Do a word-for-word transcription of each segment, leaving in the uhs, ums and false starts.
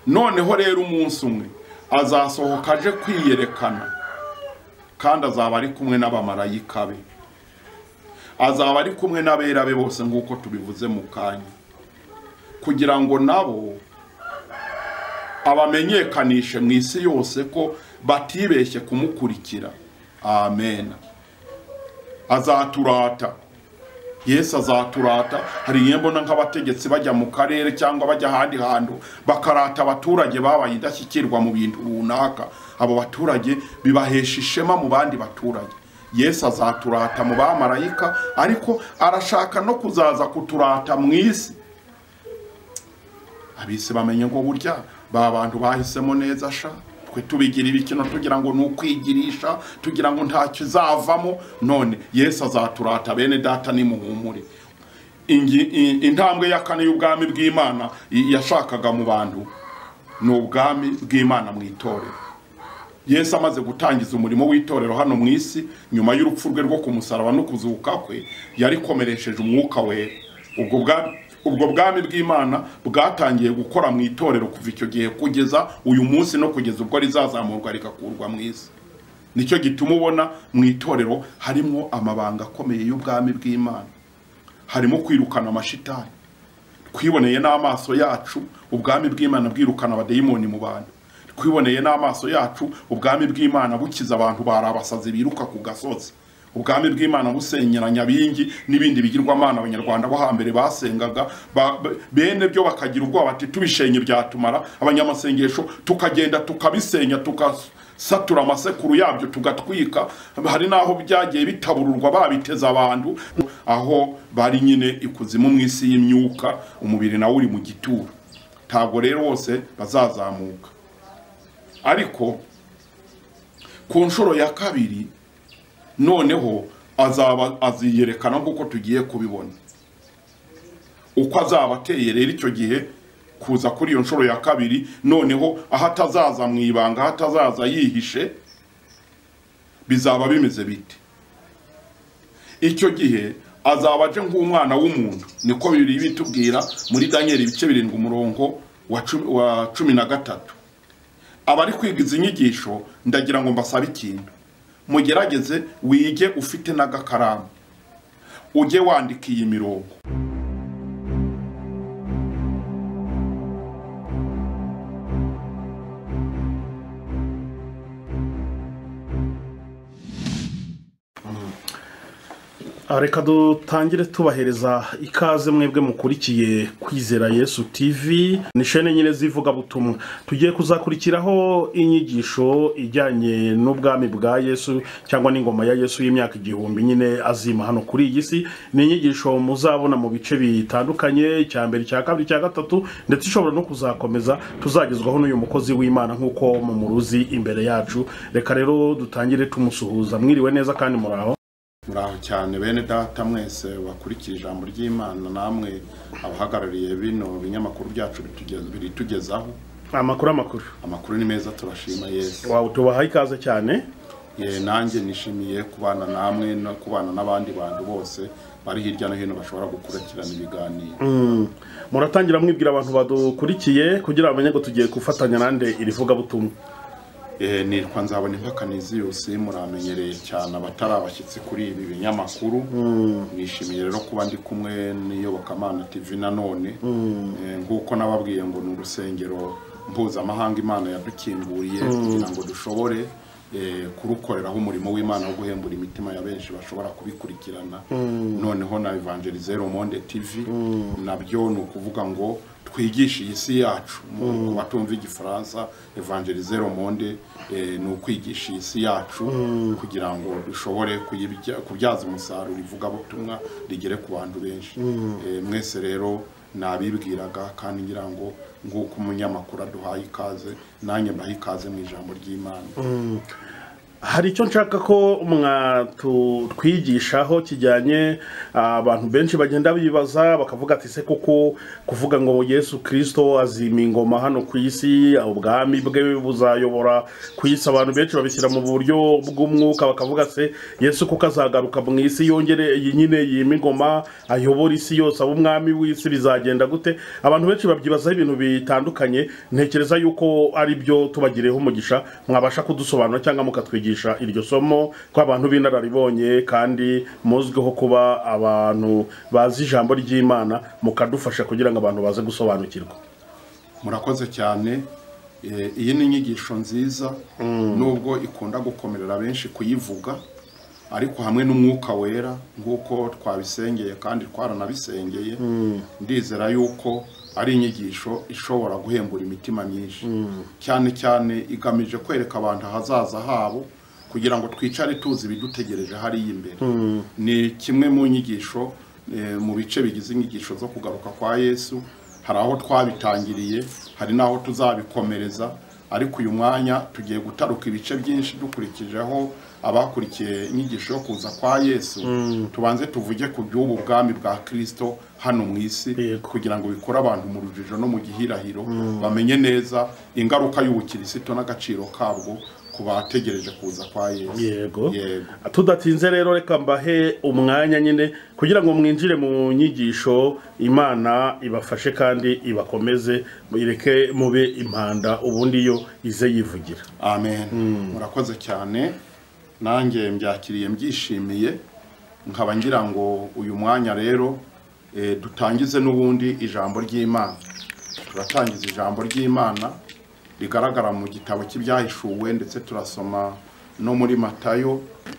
noneho rero umunsi umwe azasohoka aje kwiyerekana kandi azaba ari kumwe n'abamarayika be, azaba ari kumwe n'abera be bose nk'uko tubivuze mu kanya, kugira ngo nabo abamenyekanishe mu isi yose ko batibeshye kumukurikira. Amen. Azaturata, Yesu azaturata. Hari yembona nk'abategetsi bajya mu karere cyangwa bajya ahandi hantu bakarata abaturage babaye indashyikirwa mu bintu runaka, abo baturage bibahesha ishema mu bandi baturage. Yesu azaturata mu bamarayika, ariko arashaka no kuzaza kuturata mu isi. Abisi bamenye ngo burya ba bantu bahisemo neza sha, twe tubigira ibikino tugira ngo nukwigirisha, tugira ngo ntacyo zavamo. None Yesu azaturata bene data ni muhumure. Intambwe ya kane y'ubwami bw'Imana yashakaga mu bantu no ubwami bw'Imana mu itorero. Yesu amaze gutangiza umurimo w'itorero hano mu isi, nyuma y'urupfu rwe rwo kumusaraba no kuzuka kwe, yari komeresheje umwuka we. Ubwo bwami ubwo bwami bw'Imana bwatangiye gukora mu itorero kuva icyo gihe kugeza uyu munsi, no kugeza ubwo rizazamurwa rikakurwa mu isi. Nicyo gituma ubona mu itorero harimo amabanga akomeye y'ubwami bw'Imana, harimo kwirukana amashitani. Twiboneye n'amaso yacu ubwami bw'Imana bwirukana abadayimoni mu bantu. Twiboneye n'amaso yacu ubwami bw'Imana bukiza abantu barabasazi biruka ku gasozi. Ubwami bw'Imana busenyera Nyabingi n'ibindi bigirwamana abanyarwanda bo hambere basengaga, bene byo bakagira ubwoba ati tubishenye byatumara. Abanyamasengesho tukagenda tukabisenya, tukasatura amasekuru yabyo tugatwika. Hari naho byagiye bitabururwa babiteza abantu, aho bari nyine ikuzimu mu isi y'imyuka, umubiri nawe uri mu gituro. Ntabwo rero bose bazazamuka, ariko ku nshuro ya kabiri noneho azaba aziyerekana nk'uko tugiye kubibona. Uko azaba ateye rero icyo gihe kuza kuri iyo nshuro ya kabiri, noneho aho atazaza mu ibanga, aho atazaza yihishe, bizaba bimeze bite? Icyo gihe azaba aje nk'umwana w'umuntu, niko bibiri bitubwira muri Danieli ibice birindwi umurongo wa cumi na gatatu. Abari kwiga izi nyigisho ndagira ngo mbasabe ikintu, mugerageze wige ufite n'agakaramu, ujye wandika iyi mirongo. Reka dutangire tubahereza ikaze mwebwe mukurikiye Kwizera Yesu T V, ni shene nyine zivuga butumwa. Tugiye kuzakurikiraho inyigisho ijyanye n'ubwami bwa Yesu cyangwa n'ingoma ya Yesu y'imyaka igihumbi nyine azima hano kuri iyi si. Ni inyigisho muzabona mu bice bitandukanye, cya mbere, cya kabiri, cya gatatu, ndetse ishobora no kuzakomeza tuzagezwaho n'uyu mukozi w'Imana nk'uko mu muruzi imbere yacu. Reka rero dutangire tumusuhuza. Mwiriwe neza kandi muraho? Muraho cyane bene data mwese bakurikira ijambo ry'Imana, namwe abahagarariye bino binyamakuru byacu bitugeza biritugezaho amakuru. Amakuru amakuru ni meza, turashima Yesu. Wow, tubahaye ikaze cyane. Ye nanjye nishimiye kubana namwe no kubana n'abandi bantu bose bari hirya no hino bashobora gukurikirana ibiganiro. Mm. Muratangira mwibwira abantu badukurikiye kugira bamenye ngo tugiye gufatanya nande irivuga butumwa. Eh ni kwa nzabona impakanizi yose muramenyereye cyane abatari abashyitsi kuri ibi binyamakuru. Nishimiye rero kuba ndi kumwe n'iyobokamana T V nanone. Nguko nababwiye ngo ni urusengero mpuzamahanga Imana yadukinguriye kugira ngo dushobore kurukoreraho umurimo w'Imana wo guhembura imitima ya benshi bashobora kubikurikirana. Noneho na Evangeliser au Monde T V nabyo ni ukuvuga ngo twigisha isi yacu. Ku batumva igifaransa, Evangeliser au Monde ni ukwigisha isi yacu kugira ngo dushobore kubyaza umusaruro ivuga butumwa rigere ku bantu benshi. Mwese rero nabibwiraga kandi ngira ngo nguko umunyamakuru aduhaye ikaze, nanjye mbaha ikaze mu ijambo ry'Imana. hari icyo nshaka ko mwatwigishaho kijyanye abantu benshi bagenda bibaza bakavuga ati se koko kuvuga ngo Yesu Kristo azima ingoma hano ku isi ubwami bwe buzayobora ku isi abantu benshi babishyira mu buryo bw'umwuka bakavuga se Yesu kuko azagaruka mu isi yongere nyine yima ingoma ayobora isi yose abo umwami w'isi bizagenda gute abantu benshi babyibazaho ibintu bitandukanye ntekereza yuko ari byo tubagireho umugisha mwabasha kudusobanura cyangwa mukatwigisha iryo somo ko abantu b'inararibonye kandi muzwiho kuba abantu bazi ijambo ry'Imana mukadufasha kugira ngo abantu baze gusobanukirwa. Murakoze cyane. Iyi ni inyigisho nziza nubwo ikunda gukomerera benshi kuyivuga ariko hamwe n'umwuka wera nk'uko twabisengeye kandi twaranabisengeye ndizera yuko ari inyigisho ishobora guhembura imitima myinshi cyane cyane igamije kwereka abantu hazaza habo kugira ngo twicare tuzi bidutegereje hari imbere. Ni kimwe mu nyigisho mu bice bigize inyigisho zo kugaruka kwa Yesu. Hari aho twabitangiriye hari naho tuzabikomereza ariko uyu mwanya tugiye gutaruka ibice byinshi dukurikijeho abakurikiye inyigisho yo kuza kwa Yesu. Tubanze tuvuge ku by'ubu bwami bwa Kristo hano mu isi kugira ngo bikore abantu mu rujijo no mu gihirahiro bamenye neza ingaruka y'ubukristo n'agaciro kabwo kubategereje kuza kwa Yesu. Yego. Yego. Tudatinze rero reka mbahe umwanya nyine kugira ngo mwinjire mu nyigisho Imana ibafashe kandi ibakomeze ireke mube impanda ubundi yo ize yivugira. Amen. Murakoze cyane. Nanjye mbyakiriye mbyishimiye nkaba ngira ngo uyu mwanya rero e, dutangize n'ubundi ijambo ry'Imana. Turatangiza ijambo ry'Imana rigaragara mu gitabo cy'ibyahishuwe ndetse turasoma no muri Matayo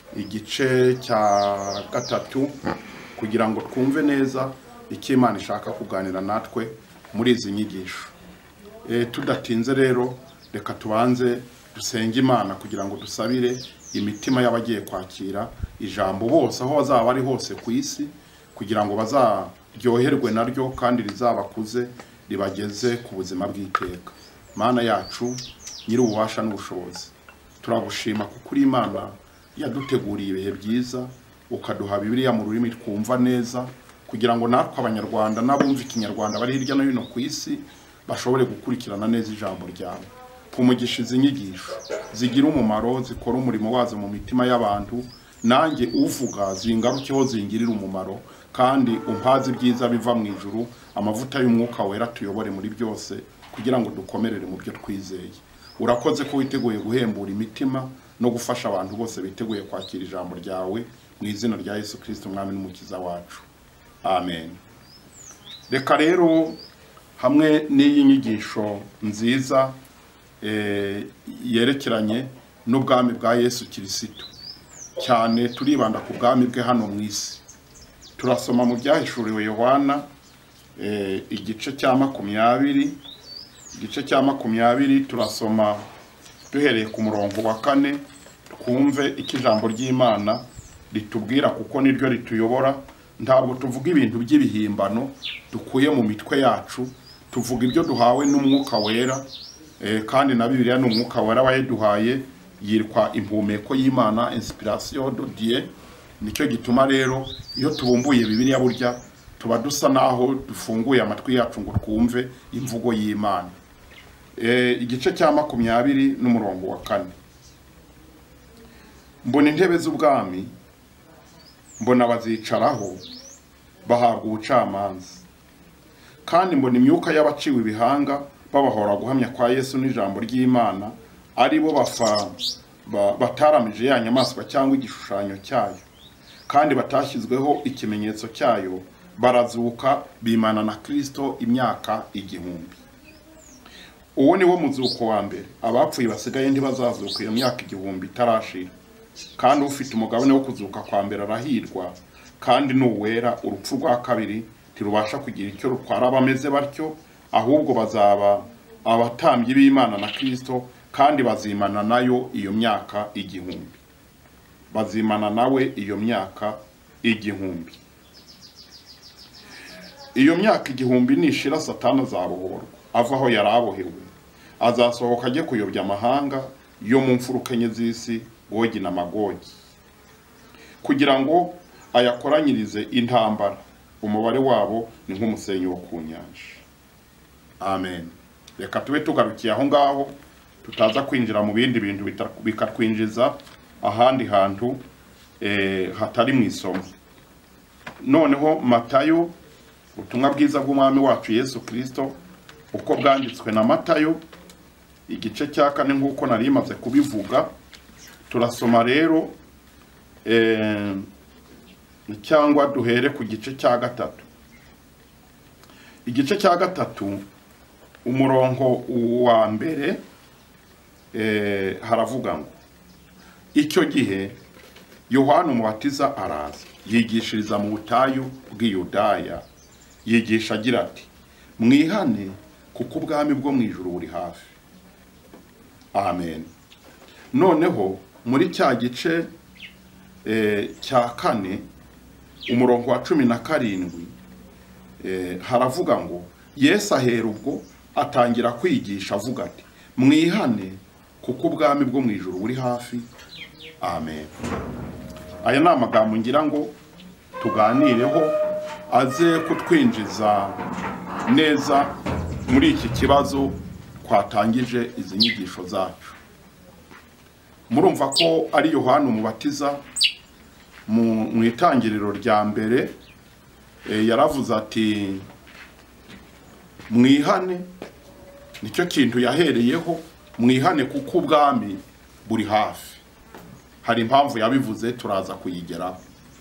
igice cya gatatu kugira ngo twumve neza icyo Imana ishaka kuganira natwe muri izi nyigisho. E, tudatinze rero reka tubanze dusenge Imana kugira ngo dusabire imitima y'abagiye kwakira ijambo bose aho bazaba ari hose ku isi kugira ngo bazaryoherwe naryo kandi rizabakuze ribageze ku buzima bw'iteka. Mana yacu nyiri ububasha n'ubushobozi turagushima kuko uri Imana yaduteguriye ibihe byiza ukaduha Bibiliya mu rurimi twumva neza kugira ngo natwe abanyarwanda n'abumva ikinyarwanda bari hirya no hino ku isi bashobore gukurikirana neza ijambo ryawe. Kumugisha izi nyigisho zigira umumaro zikora umurimo wazo mu mitima y'abantu nanjye uvuga zingarukeho zingirira umumaro kandi umpaze ibyiza biva mu ijuru amavuta y'umwuka wera tuyobore muri byose kugira ngo dukomerere mu byo twizeye. Urakoze ko witeguye guhembura imitima no gufasha abantu bose biteguye kwakira ijambo ryawe mu izina rya Yesu Kristo umwami n'umukiza wacu. Amen. Reka rero hamwe n'iyi nyigisho nziza e, yerekeranye n'ubwami bwa Yesu Kristo cyane turibanda ku bwami bwe hano mu isi. Turasoma mu byahishuriwe Yohana e, igice cya makumyabiri igice cya makumyabiri turasoma duhereye ku murongo wa kane twumve iki jambo ry'Imana ritubwira kuko niryo rituyobora. Ntabwo tuvuga ibintu by'ibihimbano dukuye mu mitwe yacu, tuvuga ibyo duhawe n'umwuka wera e, kandi na Bibiliya n'umwuka wera wayiduhaye yirwa impumeko y'Imana, inspiration de Dieu. Nicyo gituma rero iyo tubumbuye Bibiliya burya tuba dusa naho dufunguye amatwi yacu ngo twumve imvugo y'Imana. E, igice cya makumyabiri n'umurongo wa kane. Mbona intebe z'ubwami, mbona bazicaraho bahabwa ubucamanza, kandi mbona imyuka y'abaciwe ibihanga babahora guhamya kwa Yesu n'ijambo ry'Imana ari bo bafa bataramije ya nyamaswa cyangwa igishushanyo cyayo kandi batashyizweho ikimenyetso cyayo, barazuka bimana na Kristo imyaka igihumbi. Uwo ni wo muzuko wa mbere, abapfuye basigaye ntibazazuka iyo myaka igihumbi itarashira. Kandi ufite umugabane wo kuzuka kwa mbere arahirwa, kandi n'uwera urupfu rwa kabiri tirubasha kugira icyo rutwara abameze batyo, ahubwo bazaba abatambyi b'Imana na Kristo kandi bazimana nayo iyo myaka igihumbi. Bazimana nawe iyo myaka igihumbi. Iyo myaka igihumbi nishira Satani azabohorwa ava aho yarabohewe, azasohoka ajye kuyobya amahanga yo mu mfuruka enye z'isi Gogi na Magogi kugira ngo ayakoranyirize intambara, umubare wabo ni nk'umusenyi wo ku nyanja. Amen. Reka tube tugarukiye aho ngaho, tutaza kwinjira mu bindi bintu bikatwinjiza ahandi hantu eh, hatari mu isomo. Noneho Matayo, ubutumwa bwiza bw'umwami wacu Yesu Kristo uko bwanditswe na Matayo, igice cya kane nk'uko nari maze kubivuga. Turasoma rero eh, cyangwa duhere ku gice cya gatatu. Igice cya gatatu umurongo wa mbere eh, haravuga ngo icyo gihe Yohana Umubatiza araza yigishiriza mu butayu bw'Iyudaya, yigisha agira ati mwihane kuko ubwami bwo mu ijuru buri hafi. Amen. Noneho muri cya gice eh, cya kane umurongo wa cumi na karindwi eh, haravuga ngo Yesu ahera ubwo atangira kwigisha avuga ati mwihane kuko ubwami bwo mu ijuru buri hafi. Amen. Aya ni amagambo ngira ngo tuganireho aze kutwinjiza neza muri iki kibazo twatangije izi nyigisho zacu. Murumva ko ari Yohana Umubatiza mu itangiriro rya mbere e, yaravuze ati mwihane, nicyo kintu yahereyeho, mwihane kuko ubwami buri hafi. Hari impamvu yabivuze turaza kuyigeraho.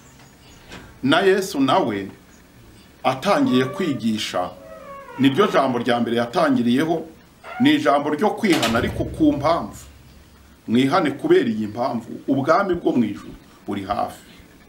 Na Yesu nawe atangiye kwigisha, niryo jambo rya mbere yatangiriyeho, ni ijambo ryo kwihana ariko ku mpamvu. Mwihane kubera iyi mpamvu, ubwami bwo mu ijuru buri hafi.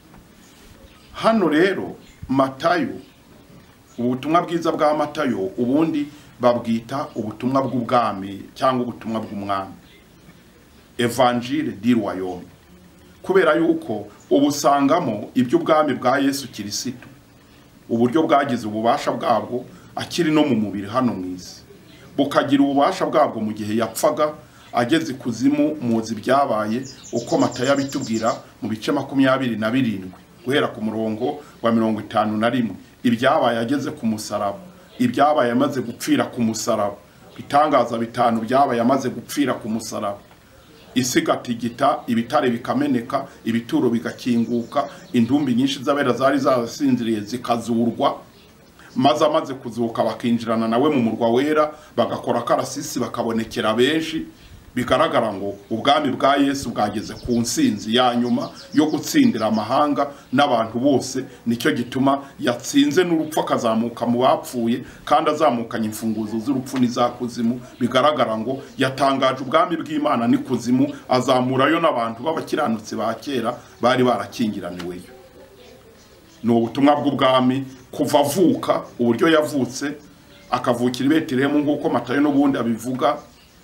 Hano rero Matayo, ubutumwa bwiza bwa Matayo ubundi babwita ubutumwa bw'ubwami cyangwa ubutumwa bw'umwami, Evangile du Royaume, kubera yuko ubusangamo iby'ubwami bwa Yesu Kirisitu, uburyo bwagize ububasha bwabwo akiri no mu mubiri hano mu isi, bukagira ububasha bwabwo mu gihe yapfaga ageze kuzimu. Muzi byabaye uko Matayo abitubwira mu bice makumyabiri na birindwi guhera ku murongo wa mirongo itanu na rimwe. Ibyabaye ageze ku musaraba, ibyabaye amaze gupfira ku musaraba, bitangaza bitanu byabaye amaze gupfira ku musaraba. Isi igatigita, ibitare bikameneka, ibituro bigakinguka, indumbi nyinshi z'abera zari zasinziriye zikazurwa, maze amaze kuzuka bakinjirana nawe mu murwa wera, bagakora karasisi bakabonekera benshi. Bigaragara ngo ubwami bwa Yesu bwageze ku nsinzi ya nyuma yo gutsindira amahanga n'abantu bose. Nicyo gituma yatsinze n'urupfu akazamuka mu bapfuye, kandi azamukanye imfunguzo z'urupfu n'izakuzimu. Bigaragara ngo yatangaje ubwami bw'Imana n'ikuzimu, azamurayo n'abantu b'abakiranutsi ba kera bari barakingiraniweyo. Ni ubutumwa bw'ubwami kuva avuka, uburyo yavutse akavukira i Betelehemu nk'uko Matayo n'ubundi abivuga,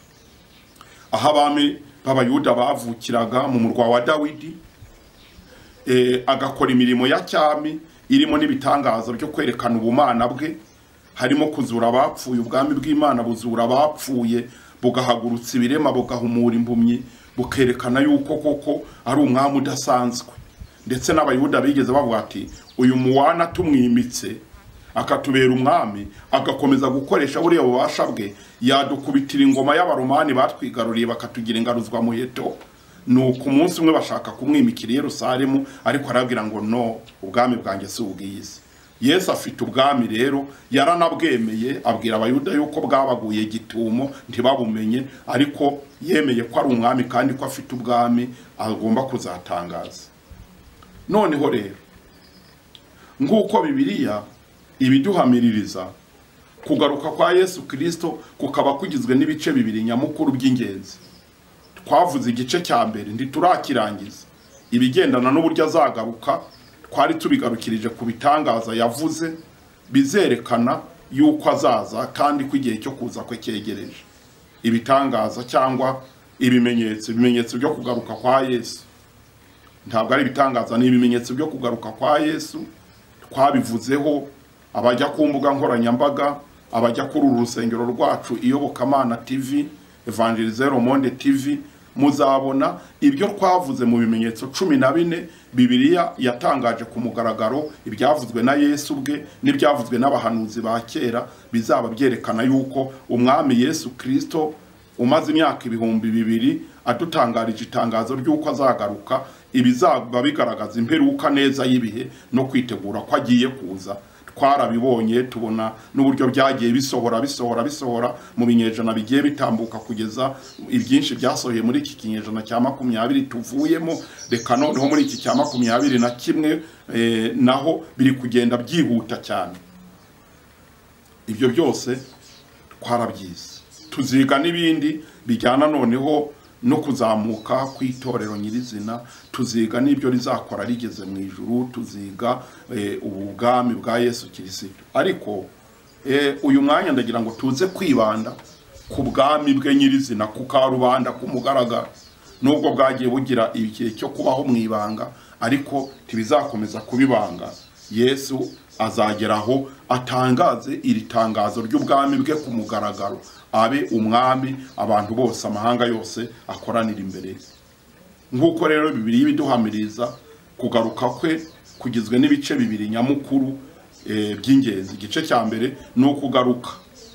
aho abami b'Abayuda bavukiraga mu murwa wa Dawidi, e, agakora imirimo ya cyami irimo n'ibitangaza byo kwerekana ubumana bwe, harimo kuzura abapfuye. Ubwami bw'Imana buzura abapfuye, bugahagurutsa ibirema, bugahumura impumyi, bukerekana yuko koko ari umwami udasanzwe. Ndetse n'Abayuda bigeze bavuga ati uyu muwana tumwimitse akatubera umwami, agakomeza gukoresha buriya bubasha bwe, yadukubitira ingoma y'Abaromani batwigaruriye bakatugira ingaruzwa muheto. Nuko umunsi umwe bashaka kumwimikira i Yerusalemu, ariko arabwira ngo no, ubwami bwanjye si ubw'isi. Yesu afite ubwami rero, yaranabwemeye, abwira Abayuda yuko bwabaguye gitumo ntibabumenye, ariko yemeye ko ari umwami kandi ko afite ubwami agomba kuzatangaza. Noneho rero nguko Bibiliya ibiduhamiririza kugaruka kwa Yesu Kristo kukaba kugizwe n'ibice bibiri nyamukuru by'ingenzi. Twavuze igice cya mbere nditurakirangiza, ibigendana n'uburyo azagaruka twari tubigarukirije ku bitangaza yavuze bizerekana yuko azaza kandi ko igihe cyo kuza kwe cyegereje. Ibitangaza cyangwa ibimenyetso, ibimenyetso byo kugaruka kwa Yesu. Ntabwo ari ibitangaza, ni ibimenyetso byo kugaruka kwa Yesu. Twabivuzeho, abajya ku mbuga nkoranyambaga, abajya kuri uru rusengero rwacu Iyobokamana T V, Evangelize Le Monde T V, muzabona ibyo twavuze mu bimenyetso cumi na bine Bibiliya yatangaje ku mugaragaro, ibyavuzwe na Yesu ubwe n'ibyavuzwe n'abahanuzi ba kera, bizaba byerekana yuko umwami Yesu Kristo umaze imyaka ibihumbi bibiri adutangarije itangazo ry'uko azagaruka, ibizaba bigaragaza imperuka neza y'ibihe no kwitegura ko agiye kuza. Twarabibonye, tubona n'uburyo byagiye bisohora bisohora bisohora mu binyejana bigiye bitambuka kugeza ibyinshi byasohoye muri iki kinyejana cya makumyabiri tuvuyemo. Reka noneho muri iki cya makumyabiri na kimwe eh, naho biri kugenda byihuta cyane. Ibyo byose twarabyize, tuziga n'ibindi bijyana noneho no kuzamuka kw'itorero nyirizina, tuziga n'ibyo rizakora rigeze mu ijuru, tuziga e, ubwami bwa Yesu Kristo. Ariko e, uyu mwanya ndagira ngo tuze kwibanda ku bwami bwe nyirizina, ku karubanda kumugaragara. Nubwo bwagiye bugira igihe cyo kubaho mu ibanga, ariko tibizakomeza kubibanga. Yesu azageraho atangaze iri tangazo ry'ubwami bwe ku mugaragaro, abe umwami abantu bose, amahanga yose akoranira imbere. Nk'uko rero Bibiliya ibiduhamiriza kugaruka kwe kugizwe n'ibice bibiri nyamukuru e, by'ingenzi. Igice cya mbere ni ukugaruka,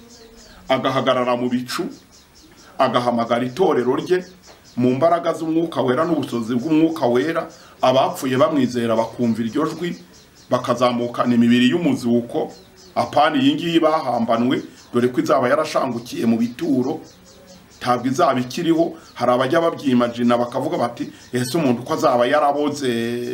agahagarara mu bicu, agahamagara itorero rye mu mbaraga z'umwuka wera n'ubusozi bw'umwuka wera, abapfuye bamwizera bakumvira iryo jwi bakazamukana imibiri y'umuzuko. Apana iyi ngiyi bahambanwe, dore ko izaba yarashangukiye mu bituro, ntabwo izaba ikiriho. Hari abajya babyimagina bakavuga bati ese umuntu ko azaba yaraboze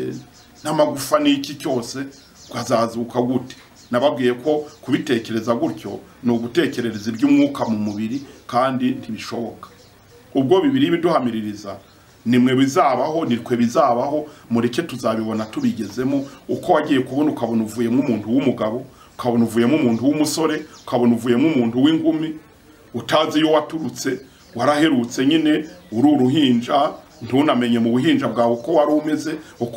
n'amagufa n'iki cyose azazuka gute? Nababwiye ko kubitekereza gutyo ni ugutekerereza iby'umwuka mu mubiri, kandi ntibishoboka. Ubwo Bibiliya ibiduhamiririza nimwe bizabaho, nitwe bizabaho, mureke tuzabibona tubigezemo. Uko wagiye kubona ukabona uvuyemo umuntu w'umugabo, ukabona uvuyemo umuntu w'umusore, ukabona uvuyemo umuntu w'ingumi, utazi iyo waturutse, waraherutse nyine uri uruhinja, ntunamenye mu buhinja bwawe uko wari umeze,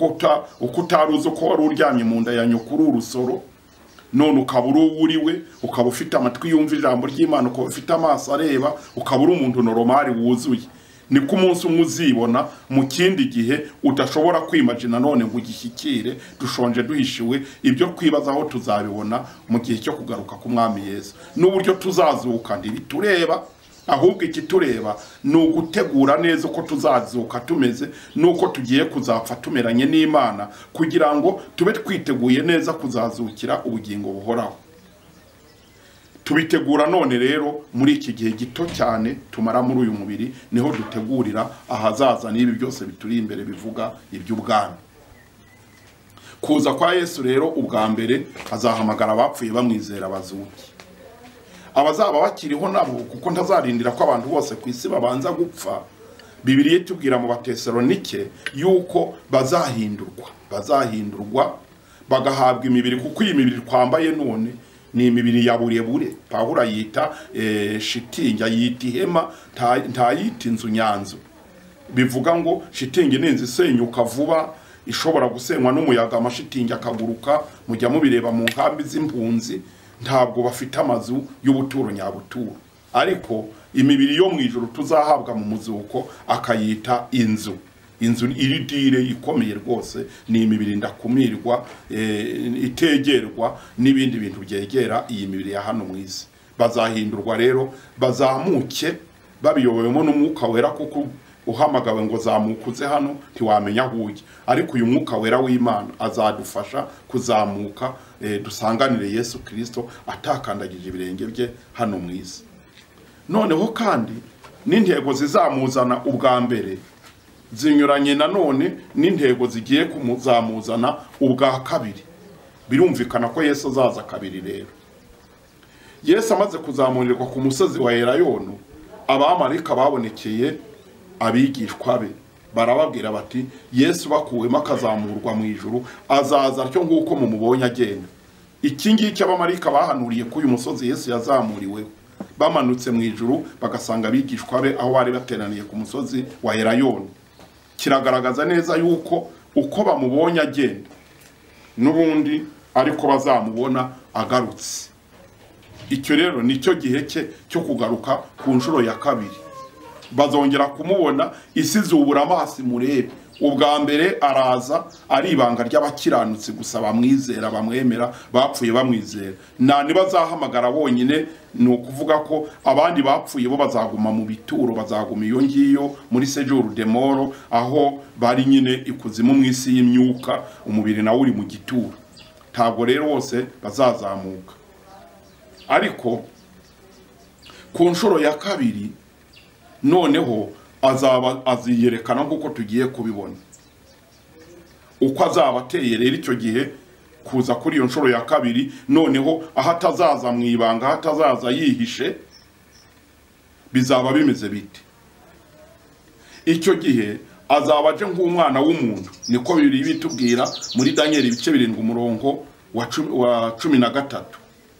uko utaruzi uko wari uryamye mu nda ya nyoko uri urusoro, none ukaba uri uriwe, ukaba ufite amatwi yumva ijambo ry'Imana, ukaba ufite amaso areba, ukaba uri umuntu normal wuzuye. Niko umunsi umwe uzibona mu kindi gihe udashobora kwimagina none ngo ugishyikire. Dushonje duhishiwe, ibyo kwibazaho tuzabibona mu gihe cyo kugaruka ku mwami Yesu. N'uburyo tuzazuka ntibitureba, ahubwo ikitureba ni ugutegura neza uko tuzazuka tumeze, nuko tugiye kuzapfa tumeranye n'Imana, kugira ngo tube twiteguye neza kuzazukira ubugingo buhoraho. Tubitegura none rero muri iki gihe gito cyane tumara muri uyu mubiri, niho dutegurira ahazaza n'ibi byose bituri imbere bivuga iby'ubwami. Kuza kwa Yesu rero ubwa mbere azahamagara abapfuye bamwizera bazuki. Abazaba bakiriho nabo, kuko ntazarindira ko abantu bose ku isi babanza gupfa. Bibiliya itubwira mu Batesalonike yuko bazahindurwa, bazahindurwa bagahabwa imibiri, kuko iyi mibiri twambaye none ni imibiri ya burebure. Pawulo yita e, shitingi, yita ihema, ntayita inzu nyanzu. Bivuga ngo shitingi ni inzu isenyuka vuba, ishobora gusenywa n'umuyaga, amashitingi akaguruka. Mujya mubireba mu nkambi z'impunzi, ntabwo bafite amazu y'ubuturo nyabuturo. Ariko imibiri yo mu ijuru tuzahabwa mu muzuko akayita inzu. Inzu iridire ikomeye rwose, ni imibiri ndakumirwa, e, itegerwa n'ibindi bintu byegera iyi mibiri ya hano mu isi. Bazahindurwa rero bazamuke babiyobowemo n'umwuka wera, kuko uhamagawe ngo zamukuze hano ntiwamenya aho ujya. Ariko uyu mwuka wera w'Imana azadufasha kuzamuka, e, dusanganire Yesu Kristo atakandagije ibirenge bye hano mu isi. Noneho kandi n'intego zizamuzana ubwa mbere zinyuranye nanone n'intego zigiye kumuzamuzana ubwa kabiri. Birumvikana ko Yesu azaza kabiri rero. Yesu amaze kuzamurirwa ku musozi wa Elayono, abamarayika babonekeye abigishwa be, barababwira bati Yesu bakuwemo akazamurwa mu ijuru, azaza cyo nguko mu mubonye agenda. Iki ngiki abamarayika bahanuriye ku uyu musozi Yesu yazamuriweho, bamanutse mu ijuru bagasanga abigishwa be aho bari bateraniye ku musozi wa Elayono. Kiragaragaza neza yuko uko bamubonye agenda n'ubundi ariko bazamubona agarutse. Icyo rero nicyo gihe cye cyo kugaruka ku nshuro ya kabiri. bazongera kumubona isi zubura amaso murebe. Ubwa mbere araza ari ibanga ry'abakiranutsi gusa bamwizera bamwemera bapfuye bamwizera. Na nibazahamagara bonyine ni ukuvuga ko abandi bapfuye bo bazaguma mu bituro, bazaguma iyo ngiyo muri séjour de mort, aho bari nyine ikuzimu mu isi y'imyuka, umubiri nawe uri mu gituro. Ntabwo rero bose bazazamuka. Ariko ku nshuro ya kabiri noneho azaba aziyerekana nk'uko tugiye kubibona. Uko azaba ateye rero icyo gihe kuza kuri iyo nshuro ya kabiri, noneho aho atazaza mu ibanga, aho atazaza yihishe, bizaba bimeze bite? Icyo gihe azaba aje nk'umwana w'umuntu, niko bibiri bitubwira muri Daniel ibice birindwi umurongo wa cumi na gatatu.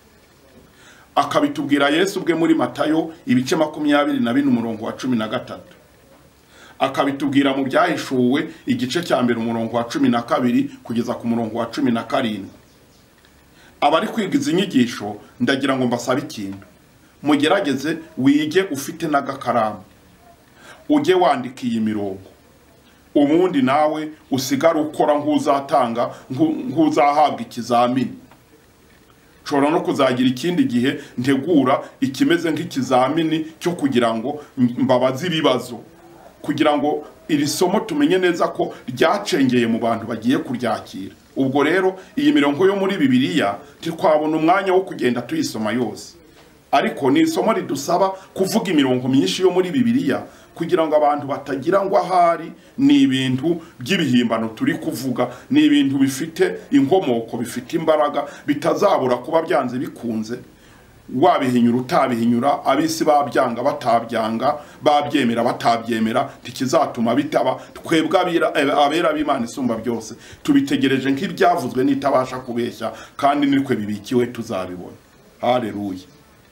Akabitubwira Yesu ubwe muri Matayo ibice makumyabiri na bine umurongo wa cumi na gatatu. Akabitubwira mu byahishuwe igice cya mbere umurongo wa cumi na kabiri kugeza ku murongo wa cumi na karindwi. Abari kwiga izi nyigisho ndagira ngo mbasabe ikintu. Mugerageze wige ufite n'agakaramu, ujye wandika iyi mirongo, ubundi nawe usigara ukora nk'uzatanga nk'uzahabwa ikizamini. Nshobora no kuzagira ikindi gihe ntegura ikimeze nk'ikizamini cyo kugira ngo mbabaze ibibazo, kugira ngo iri somo tumenye neza ko ryacengeye mu bantu bagiye kuryakira. Ubwo rero iyi mirongo yo muri Bibiliya twabona umwanya wo kugenda tuyisoma yose, ariko ni isomo ridusaba kuvuga imirongo myinshi yo muri Bibiliya kugira ngo abantu batagira ngo ahari ni ibintu by'ibihimbano turi kuvuga, ni ibintu bifite inkomoko, bifite imbaraga, bitazabura kuba byanze bikunze, wabihinyura utabihinyura, abisi babyanga batabyanga, babyemera batabyemera, tikizatuma bitaba. Twebwe abera b'Imana isumba byose tubitegereje nk'ibyavuzwe nitabasha kubeshya, kandi nitwe bibikiwe tuzabibona. Haleluya.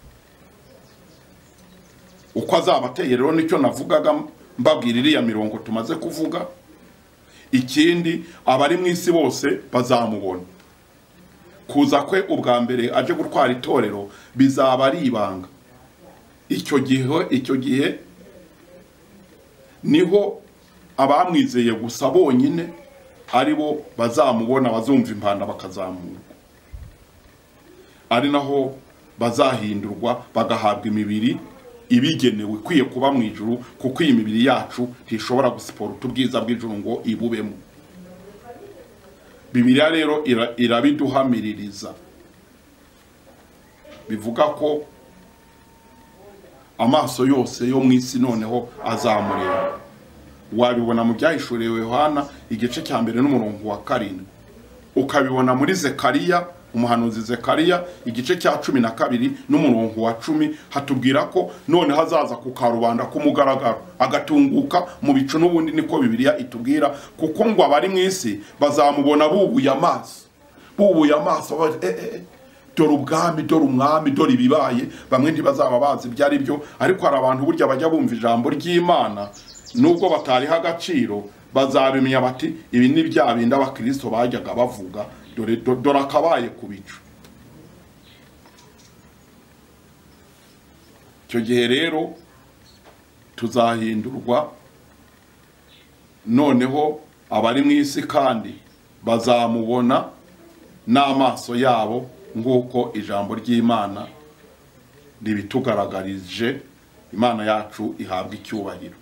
Uko azaba ateye rero nicyo navugaga mbabwira iriya mirongo tumaze kuvuga. Ikindi abari mu isi bose bazamubona. Kuza kwe ubwa mbere aje gutwara itorero bizaba ari ibanga. Icyo gihe icyo gihe niho abamwizeye gusa bonyine ari bo bazamubona, bazumva impanda bakazamurwa. Ari naho bazahindurwa bagahabwa imibiri ibigenewe kwiye kuba mu ijuru, kuko iyi mibiri yacu ntishobora gusipora ubwiza bw'ijuru ngo ibubemo. Bibiliya rero irabiduhamiririza, bivuga ko amaso yose yo mu isi noneho azamureba. Wabibona mu byahishuriwe Yohana igice cya mbere n'umurongo wa karindwi, ukabibona muri Zekariya, umuhanuzi Zekariya igice cya cumi na kabiri n'umurongo wa cumi. Hatubwira ko none hazaza ku karubanda kumugaragaro agatunguka mu bicu, n'ubundi niko Bibiliya itubwira, kuko ngo abari mu isi bazamubona bubuye amaso, bubuye amaso eh, eh, dore ubwami, dore umwami, dore ibibaye. Bamwe ntibazaba bazi ibyo ari byo, ariko hari abantu burya bajya bumva ijambo ry'Imana nubwo batariha agaciro, bazabimenya bati ibi ni bya bindi abakristo bajyaga bavuga, dore dore akabaye ku bicu. Icyo gihe rero tuzahindurwa, noneho abari mu isi kandi bazamubona n'amaso yabo nk'uko ijambo ry'Imana ribitugaragarije. Imana yacu ihabwa icyubahiro.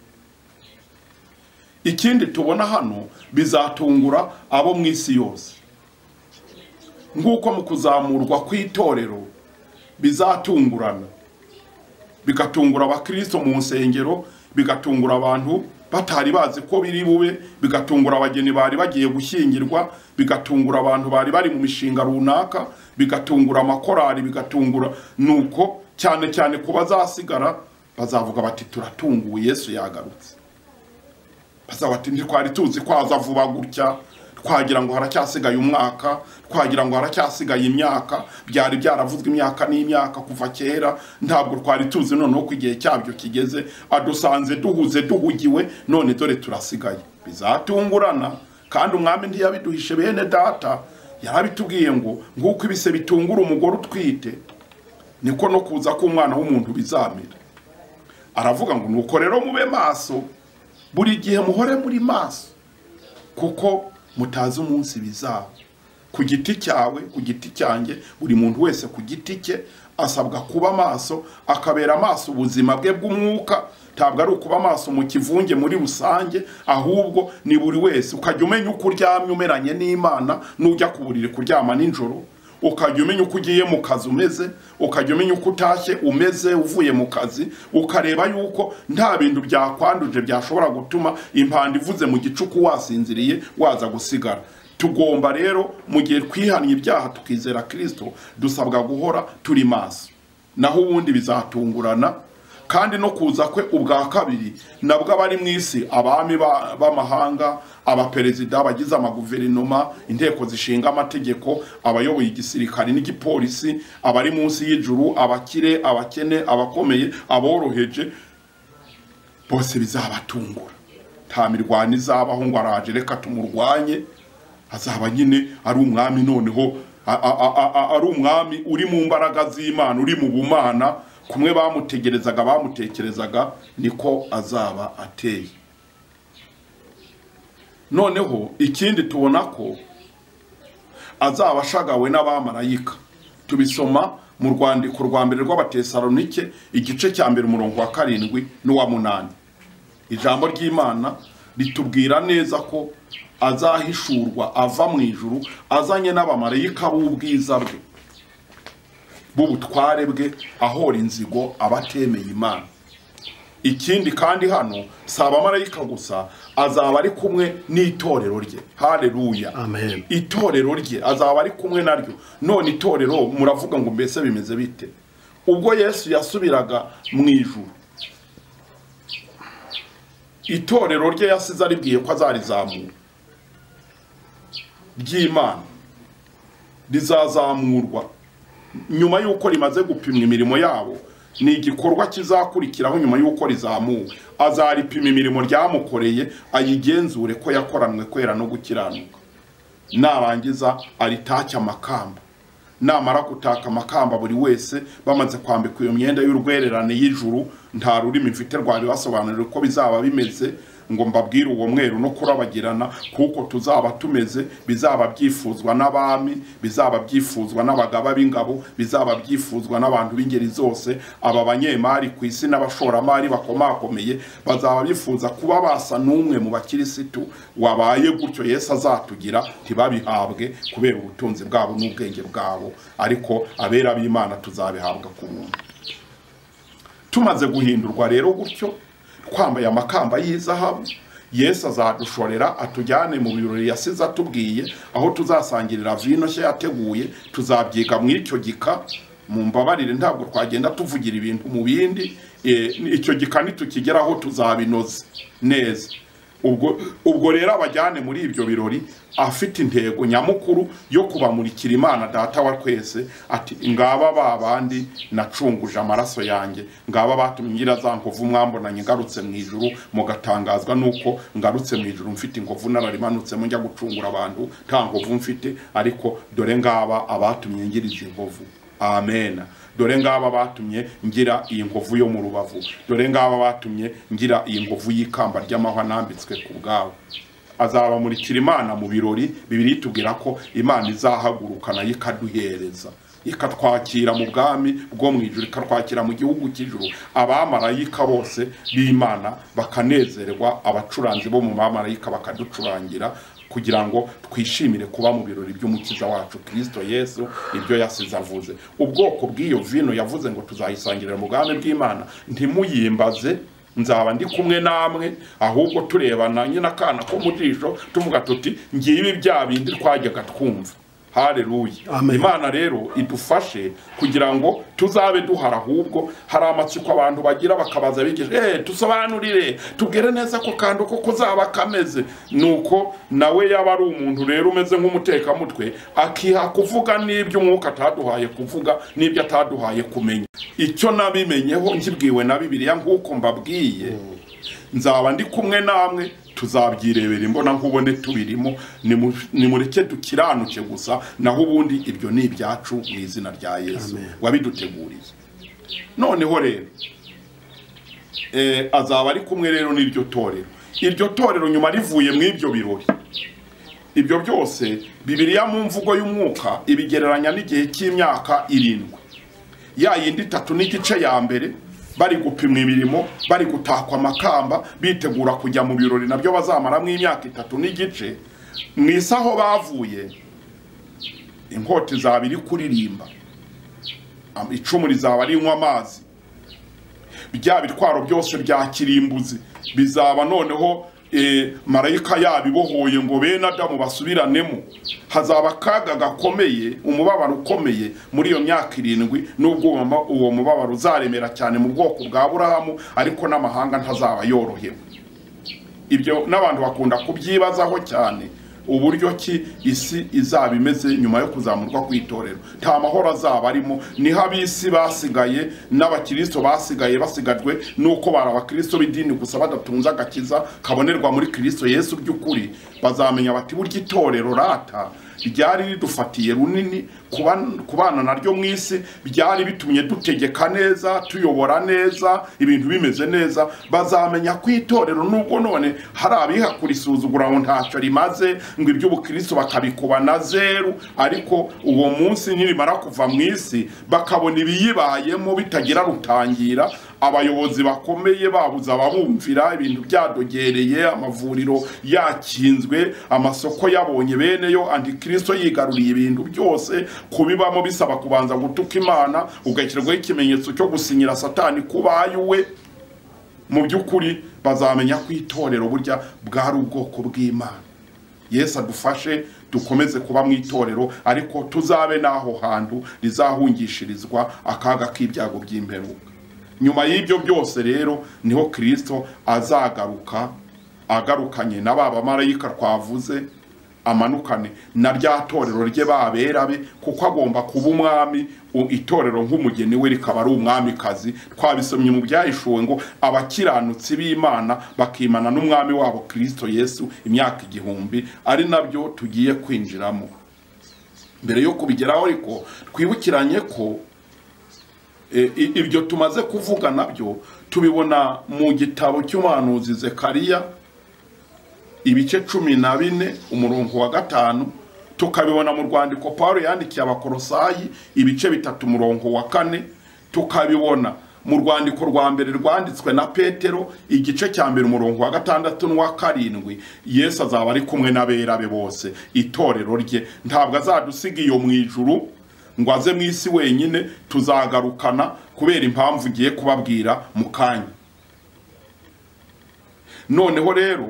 Ikindi tubona hano bizatungura abo mu isi yose, nk'uko mu kuzamurwa kw'itorero bizatungurana, bigatungura abakristo mu nsengero, bigatungura abantu batari bazi ko biri bube, bigatungura abageni bari bagiye gushyingirwa, bigatungura abantu bari bari mu mishinga runaka, bigatungura amakorari, bigatungura nuko cyane cyane ku bazasigara bazavuga bati turatunguwe, Yesu yagarutse. Bazaba bati ntitwari tuzi ko aza vuba gutya, twagira ngo haracyasigaye umwaka, twagira ngo haracyasigaye imyaka, byari byaravuzwe imyaka n'imyaka kuva kera, ntabwo twari tuzi noneho ko igihe cyabyo kigeze, adusanze duhuze duhugiwe, none dore turasigaye. Bizatungurana, kandi umwami ntiyabiduhishe bene data, yarabitubwiye ngo nguko ibise bitungura umugore utwite, niko no kuza k'umwana w'umuntu bizamera. aravuga ngo nuko rero mube maso, buri gihe muhore muri maso, kuko mutazi umunsi bizaba. Ku giti cyawe, ku giti cyanjye, buri muntu wese ku giti cye asabwa kuba maso, akabera maso ubuzima bwe bw'umwuka. Ntabwo ari ukuba maso mu kivunge muri rusange, ahubwo ni buri wese ukajya umenya uko uryamye umeranye n'Imana, nujya ku buriri kuryama nijoro ukajya umenya uko ugiye mu kazi umeze, ukajya umenya uko utashye umeze uvuye mu kazi, ukareba yuko nta bintu byakwanduje byashobora gutuma impanda ivuze mu gicuku wasinziriye waza gusigara. Tugomba rero mu gihe twihannye ibyaha tukizera Kristo, dusabwa guhora turi maso, naho ubundi bizatungurana. Kandi no kuza kwe ubwa kabiri nabwo abari mu isi, abami b'amahanga, abaperezida, abagize amaguverinoma, inteko zishinga amategeko, abayoboye igisirikare n'igipolisi, abari munsi y'ijuru, abakire, abakene, abakomeye, aboroheje, bose bizabatungura. Nta mirwano izabaho ngo araje reka tumurwanye. Azaba nyine ari umwami, noneho ari umwami uri mu mbaraga z'Imana, uri mu bumana, kumwe bamutegerezaga bamutekerezaga niko azaba ateye. Noneho ikindi tubona ko azaba ashagawe n'abamarayika. Tubisoma mu rwandiko rwa mbere rw'Abatesalonike igice cya mbere umurongo wa karindwi n'uwa munani. Ijambo ry'Imana ritubwira neza ko azahishurwa ava mu ijuru azanye n'abamarayika b'ubwiza bwe, b'ubutware bwe, ahora inzigo abatemeye Imana. Ikindi kandi hano si abamarayika gusa, azaba ari kumwe n'itorero rye. Haleluya, amen. Itorero rye azaba ari kumwe naryo. None itorero muravuga ngo mbese bimeze bite? Ubwo Yesu yasubiraga mu ijuru, itorero rye yasize aribwiye ko azarizamura ry'Imana, rizazamurwa nyuma yuko rimaze gupimwa imirimo yabo. Ni igikorwa kizakurikiraho nyuma yuko rizamuwe. Azaripima imirimo ryamukoreye, ayigenzure ko yakoranwe kwera no gukiranuka. Narangiza aritake amakamba. Namara gutaka amakamba buri wese bamaze kwambika iyo myenda y'urwererane y'ijuru, nta rurimi mfite rwari basobanurira ko bizaba bimeze ngo mbabwire uwo mweru no kurabagirana, kuko tuzaba tumeze. Bizaba byifuzwa n'abami, bizaba byifuzwa n'abagaba b'ingabo, bizaba byifuzwa n'abantu b'ingeri zose. Aba banyemari ku isi n'abashoramari bakomakomeye bazaba bifuza kuba basa n'umwe mu bakirisitu wabaye gutyo Yesu azatugira, ntibabihabwe kubera ubutunzi bwabo n'ubwenge bwabo, ariko abera b'Imana tuzabihabwa ku buntu. Tumaze guhindurwa rero gutyo, twambaye amakamba y'izahabu, Yesu azadushorera atujyane mu birori yasize atubwiye, aho tuzasangirira vino nshya yateguye. Tuzabyiga mu icyo gika. Mu mbabarire ntabwo twagenda tuvugira ibintu mu bindi. Icyo gika nitukigeraho tuzabinoze neza. Ubwo ubwo rero abajyane muri ibyo birori afite intego nyamukuru yo kubamurikira Imana Data wa twese, ati ngaba babandi nacunguje amaraso yanjye, ngaba batumye ngira za nkovu mwambonanye ngarutse mu ijuru, mugatangazwa nuko ngarutse mu ijuru mfite inkovu nararimanutse mu njya gucungura abantu nta nkovu mfite, ariko dore ngaba abatumye ngira izi nkovu. Amen. Dore ngaba batumye ngira iyi nkovu yo mu rubavu, dore ngaba batumye ngira iyi nkovu y'ikamba ry'amahwa nambitswe ku bwawe. Azabamurikira Imana mu birori. Bibiri tubwira ko Imana izahagurukana ikaduhereza, ikatwakira mu bwami bwo mu ijuru, ikatwakira mu gihugu cy'ijuru. Abamarayika bose b'Imana bakanezerwa, abacuranzi bo mu bamarayika bakaducurangira, kugira ngo twishimire kuba mu birori by'umukiza wacu Kristo Yesu, ibyo yasize avuze. Ubwoko bw'iyo vino yavuze ngo tuzayisangirira mu bwami bw'Imana, ntimuyimbaze nzaba ndi kumwe namwe, ahubwo turebana nyine akana ko mu jisho tuvuga tuti ngibi bya bindi twajyaga twumva. Haleluya. Imana rero idufashe kugira ngo tuzabe duhara, ahubwo hari amatsiko abantu bagira bakabaza bigisha, eh tusobanurire tubwire neza ko kandi uko kuzaba kameze. Nuko nawe yaba ari umuntu rero umeze nk'umuteka mutwe, akiha kuvuga n'ibyo umwuka ataduhaye kuvuga, n'ibyo ataduhaye kumenya. Icyo nabimenyeho nkibwiwe na Bibiliya nk'uko mbabwiye, nzaba ndi kumwe namwe, tuzabyirebera imbona nkubone tubirimo. Nimureke dukiranuke gusa, naho ubundi ibyo ni ibyacu mu izina rya Yesu wabiduteguriye. Noneho rero eh, azaba ari kumwe rero n'iryo torero. Iryo torero nyuma rivuye mu ibyo birori, ibyo byose Bibiliya mu mvugo y'umwuka ibigereranya n'igihe cy'imyaka irindwi, ya yindi itatu n'igice ya mbere bari gupimwa imirimo, bari gutakwa amakamba, bitegura kujya mu birori nabyo bazamaramo imyaka itatu n'igice. Mu isaho bavuye, inkota izaba iri kuririmba, icumu rizaba rinywa amazi, bya bitwaro byose bya kirimbuzi bizaba noneho e, marayika yabibohoye ngo bene Adamu basubiranemo. Hazaba akaga gakomeye, umubabaro ukomeye muri iyo myaka irindwi, nubwo uwo mubabaro uzaremera cyane mu bwoko bwa Aburahamu, ariko n'amahanga ntazaba yorohewe. Ibyo n'abantu bakunda kubyibazaho cyane, uburyo ki isi izaba imeze nyuma yo kuzamurwa ku itorero. Nta mahoro azaba arimo, niho ab'isi basigaye n'abakristo basigaye basigajwe nuko bari abakristo b'idini gusa badatunze agakiza kabonerwa muri Kristo Yesu by'ukuri. Bazamenya bati burya itorero rata ryari ridufatiye runini, kubana naryo mu isi byari bitumye dutegeka neza, tuyobora neza, ibintu bimeze neza. Bazamenya ku itorero nubwo none hari abiha kurisuzugura ngo ntacyo rimaze, ngo iby'ubukristo bakabikuba na zeru, ariko uwo munsi nirimara kuva mu isi bakabona ibiyibayemo bitagira rutangira, abayobozi bakomeye babuza ababumvira, ibintu byadogereye, amavuriro yakinzwe, amasoko yabonye bene yo, antikristo yigaruriye ibintu byose, kubibamo bisaba kubanza gutuka Imana, ugashyirwaho ikimenyetso cyo gusinyira Satani kubaye we. Mu by'ukuri bazamenya ku itorero burya bwari ubwoko bw'Imana. Yesu adufashe dukomeze kuba mu itorero, ariko tuzabe naho hantu rizahungishirizwa akaga k'ibyago by'imperuka. Nyuma y'ibyo byose rero niho Kristo azagaruka, agarukanye na ba bamarayika twavuze, amanukane na rya torero rye babera be, kuko agomba kuba umwami. Itorero nk'umugeni we rikaba ari umwamikazi. Twabisomye mu byahishuwe ngo abakiranutsi b'Imana bakimana n'umwami wabo Kristo Yesu imyaka igihumbi, ari nabyo tugiye kwinjiramo. Mbere yo kubigeraho ariko twibukiranye ko e, ibyo tumaze kuvuga nabyo tubibona mu gitabo cy'umuhanuzi Zekariya ibice cumi na bine umurongo wa gatanu, tukabibona mu rwandiko Paulo yandikiye Abakolosayi ibice bitatu umurongo wa kane, tukabibona mu rwandiko rwa mbere rwanditswe na Petero igice cya mbere umurongo wa gatandatu n'uwa karindwi. Yesu azaba ari kumwe n'abera be bose, itorero rye. Ntabwo azadusiga iyo mu ijuru ngo aze mu isi wenyine, tuzagarukana kubera impamvu ngiye kubabwira mu kanya. Noneho rero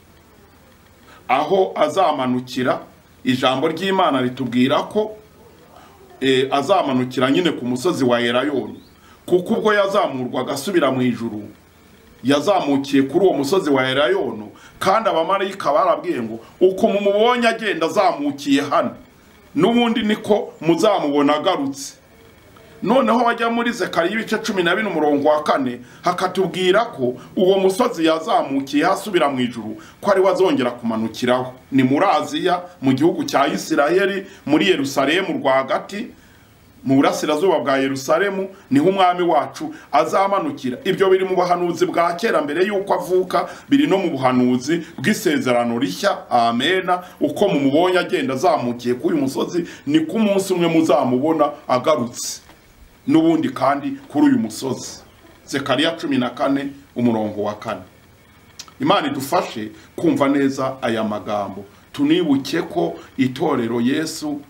aho azamanukira, ijambo ry'Imana ritubwira ko e, azamanukira nyine ku musozi wa Erayoni, kuko ubwo yazamurwaga asubira mu ijuru yazamukiye kuri uwo musozi wa Erayoni, kandi abamarayika barabwiye ngo uko mumubonye agenda azamukiye hano, n'ubundi niko muzamubona agarutse. Noneho bajya muri Zekariya ibice cumi na bine umurongo wa kane hakatubwira ko uwo musozi yazamukiye hasubira mu ijuru ko ari wazongera kumanukiraho. Ni muri Aziya mu gihugu cya Isirayeli, muri Yerusalemu rwagati, mu burasirazuba bwa Yerusalemu niho umwami wacu azamanukira. Ibyo biri mu buhanuzi bwa kera mbere yuko avuka, biri no mu buhanuzi bw'isezerano rishya. Amena. Uko mumubonye agenda azamukiye kuri uyu musozi, ni ku munsi umwe muzamubona agarutse n'ubundi kandi kuri uyu musozi. Zekariya cumi na kane umurongo wa kane. Imana idufashe kumva neza aya magambo, tunibuke ko itorero Yesu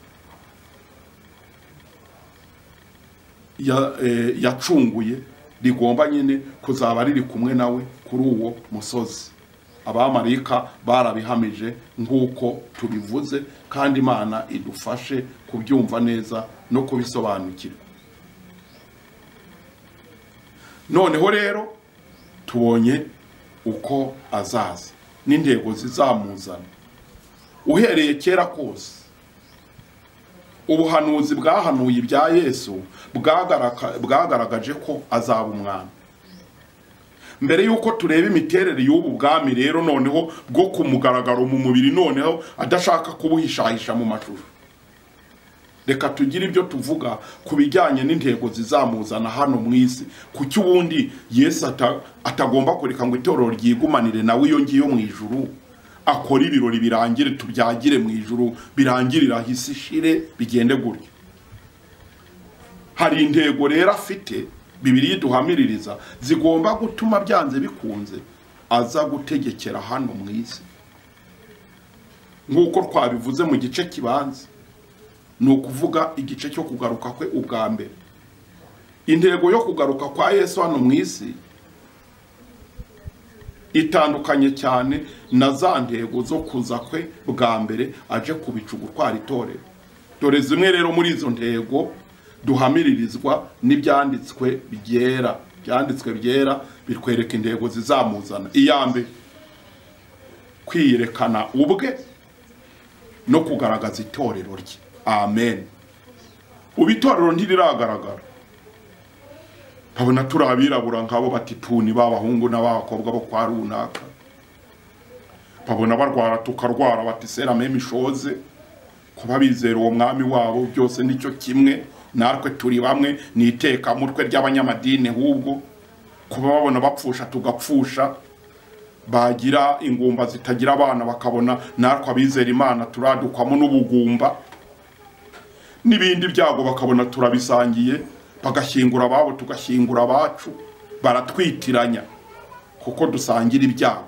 ya e, yacunguye rigomba nyine kuzaba riri kumwe nawe kuri uwo musozi. Abamarayika barabihamije nk'uko tubivuze, kandi Imana idufashe kubyumva neza no kubisobanukirwa. Noneho rero tubonye uko azaza n'intego zizamuzana. Uhereye kera kose ubuhanuzi bwahanuye ibya Yesu bwagaragaje ko azaba umwami. Mbere yuko tureba imiterere y'ubu bwami rero noneho bwo kumugaragaro mu mubiri, noneho adashaka kubuhishahisha mu mashusho, reka tugire ibyo tuvuga ku bijyanye n'intego zizamuzana hano mu isi, kuki ubundi Yesu ata, atagomba kureka ngo itorero ryigumanire nawe iyo ngiyo mu ijuru, akora ibirori birangire tubyagire mu ijuru, birangirira hisi shire bigende gutyo. Hari intego rero afite Bibiliya duhamiririza zigomba gutuma byanze bikunze aza gutegekera hano mu isi, nk'uko twabivuze mu gice kibanza, ni ukuvuga igice cyo kugaruka kwe ubwa mbere. Intego yo kugaruka kwa Yesu hano mu isi itandukanye cyane na za ntego zo kuza kwe bwa mbere aje kubica gutwara itorero. Dore zimwe rero muri izo ntego duhamiririzwa n'ibyanditswe byera. Byanditswe byera bitwereka intego zizamuzana. Iyambe kwiyerekana ubwe no kugaragaza itorero rye. Amen. Ubitorero ntiriragaragara. Babona turabirabura nkabo batipuni b'abahungu n'abakobwa bo kwa runaka. Babona barwara tukarwara bati sera meme ishoze, kuba bizera uwo mwami wabo byose nicyo kimwe, natwe turi bamwe niteka mutwe ry'abanyamadini, hubwo kuba babona bapfusha tugapfusha, bagira ingumba zitagira abana bakabona natwe abizera Imana turadukwamo n'ubugumba n'ibindi byago bakabona turabisangiye, bagashyingura ababo tugashyingura abacu, baratwitiranya kuko dusangira ibyago.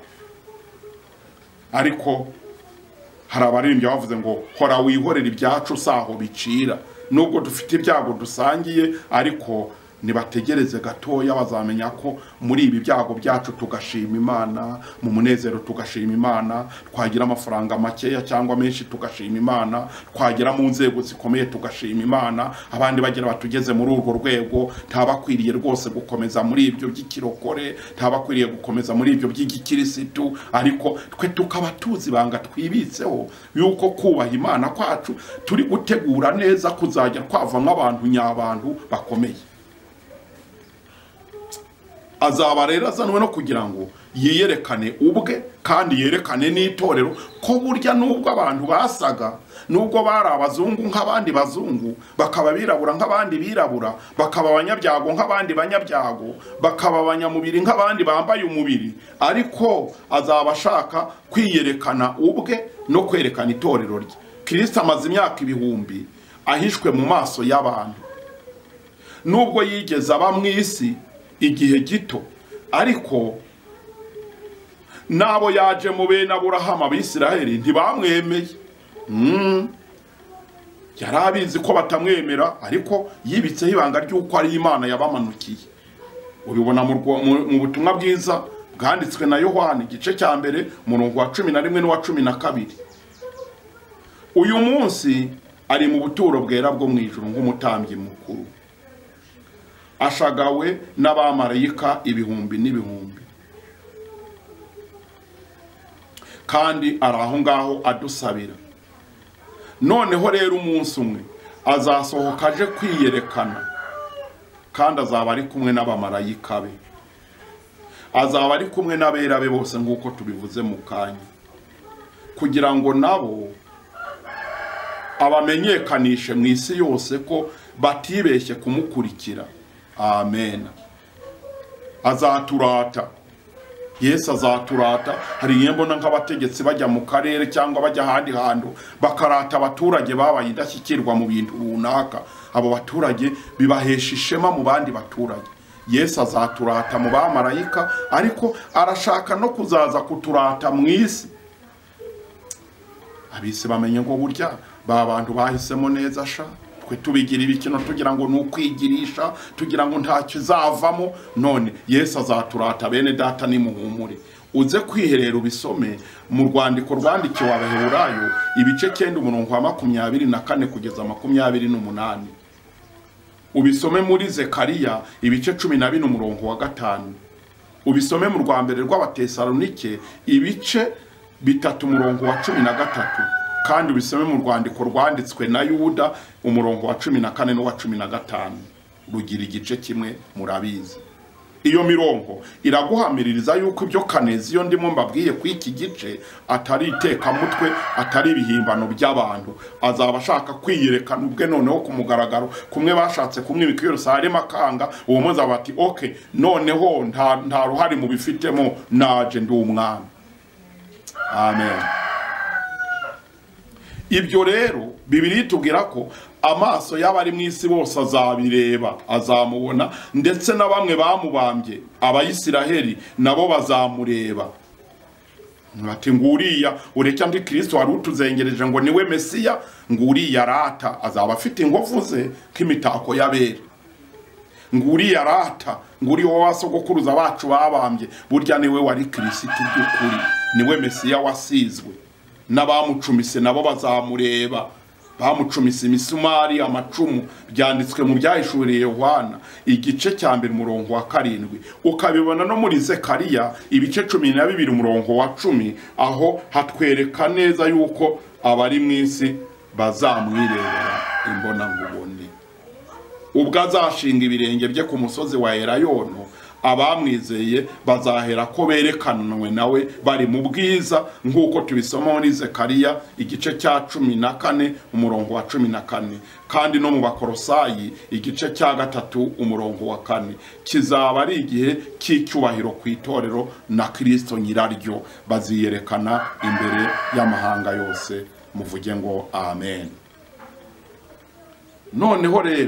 Ariko hari abaririmbyi bavuze ngo hora wihorera ibyacu saho bicira. Nubwo dufite ibyago dusangiye, ariko nibategereze gatoya bazamenya ko muri ibi byago byacu tugashima Imana, mu munezero tugashima Imana, twagira amafaranga makeya cyangwa menshi tugashima Imana, twagira mu nzego zikomeye tugashima Imana, abandi bagira batugeze muri urwo rwego, ntabakwiriye rwose gukomeza muri ibyo by'ikirokore, ntabakwiriye gukomeza muri ibyo by'igikirisitu, ariko twe tukaba tuzi banga twibitseho yuko kubaha Imana kwacu turi gutegura neza kuzajya kwava nk'abantu nyabantu bakomeye. Azaba rero azanwe no kugira ngo yiyerekane ubwe kandi yerekane n'itorero ko burya nubwo abantu basaga, nubwo bari abazungu nk'abandi bazungu, bakaba birabura nk'abandi birabura, bakaba abanyabyago nk'abandi banyabyago, bakaba abanyamubiri nk'abandi bambaye umubiri, ariko azaba ashaka kwiyerekana ubwe no kwerekana itorero rye. Kristo amaze imyaka ibihumbi ahishwe mu maso y'abantu, nubwo yigeze aba mu isi igihe gito, ariko nabo yaje mu bene Aburahamu Abisiraheli ntibamwemeye. mm. Yarabizi ko batamwemera, ariko yibitseho ibanga ry'uko ari Imana yabamanukiye. Ubibona mu butumwa bwiza bwanditswe na Yohana igice cya mbere umurongo wa cumi na rimwe n'uwa cumi na kabiri. Uyu munsi ari mu buturo bwera bwo mu ijuru nk'umutambyi mukuru, ashagawe n'abamarayika ibihumbi n'ibihumbi, kandi ari aho ngaho adusabira. Noneho rero umunsi umwe azasohoka aje kwiyerekana, kandi azaba ari kumwe n'abamarayika be, azaba ari kumwe n'abera be bose nk'uko tubivuze mu kanya, kugira ngo nabo abamenyekanishe mu isi yose ko batibeshye kumukurikira. Amen. Azaturata. Yesu azaturata. Hari yembona nk'abategetsi bajya mu karere cyangwa bajya ahandi hantu bakarata abaturage babaye indashyikirwa mu bintu runaka, abo baturage bibahesha ishema mu bandi baturage. Yesu azaturata mu bamarayika, ariko arashaka no kuzaza kuturata mu isi. Abisi bamenye ngo burya ba bantu bahisemo neza sha, twe tubigira ibikino tugira ngo nukwigirisha, tugira ngo ntacyo zavamo. None Yesu azaturata bene data ni muhumure. Uze kwiherera ubisome mu rwandiko rwandikiwe Abaheburayo ibice cyenda umurongo wa makumyabiri na kane kugeza makumyabiri n'umunani. Ubisome muri Zekariya ibice cumi na bine umurongo wa gatanu. Ubisome mu rwambere rw'Abatesalonike ibice bitatu umurongo wa cumi na gatatu. Kandi ubisome mu rwandiko rwanditswe na Yuda umurongo wa cumi na kane n'uwa cumi na gatanu. Rugira igice kimwe murabizi. iyo mirongo iraguhamiririza yuko ibyo Kanezi yo ndimo mbabwiye ku iki gice atari itekamutwe, atari ibihimbano by'abantu. Azaba ashaka kwiyerekana ubwe noneho ku mugaragaro, kumwe bashatse kumwimika i Yerusalemu akanga, uwo munsi bati okay, noneho nta nta ruhari mu bifitemo, naje ndi umwami. Amen. Ibyo rero Bibiliya itubwira ko amaso y'abari mu isi bose azabireba, azamubona, ndetse na bamwe bamubambye Abayisiraheli nabo bazamureba. Ati nguriya ureka ndi Kristo wari utuzengereje ngo niwe Mesiya, nguriya rata azaba afite ingovu ze k'imitako y'abera. Nguriya rata, nguri wowe wasogokuruza bacu babambye, burya niwe wari Kristo by'ukuri, niwe Mesiya wasizwe. N'abamucumise nabo bazamureba, bamucumise imisumari, amacumu, byanditswe mu byahishuriye Yohana igice cya mbere umurongo wa karindwi. Ukabibona no muri Zekariya ibice cumi na bibiri umurongo wa cumi, aho hatwereka neza yuko abari mu isi bazamwirebera imbona ngubone. Ubwo azashinga ibirenge bye ku musozi wa Elayono, abamwizeye bazahera ko berekanwe nawe bari mu bwiza, nk'uko tubisoma muri Zekariya igice cya cumi na kane umurongo wa cumi na kane, kandi no mu Bakolosayi igice cya gatatu umurongo wa kane. Kizaba ari igihe cy'icyubahiro ku itorero na Kristo nyiraryo, baziyerekana imbere y'amahanga yose. Muvuge ngo amen. Noneho rero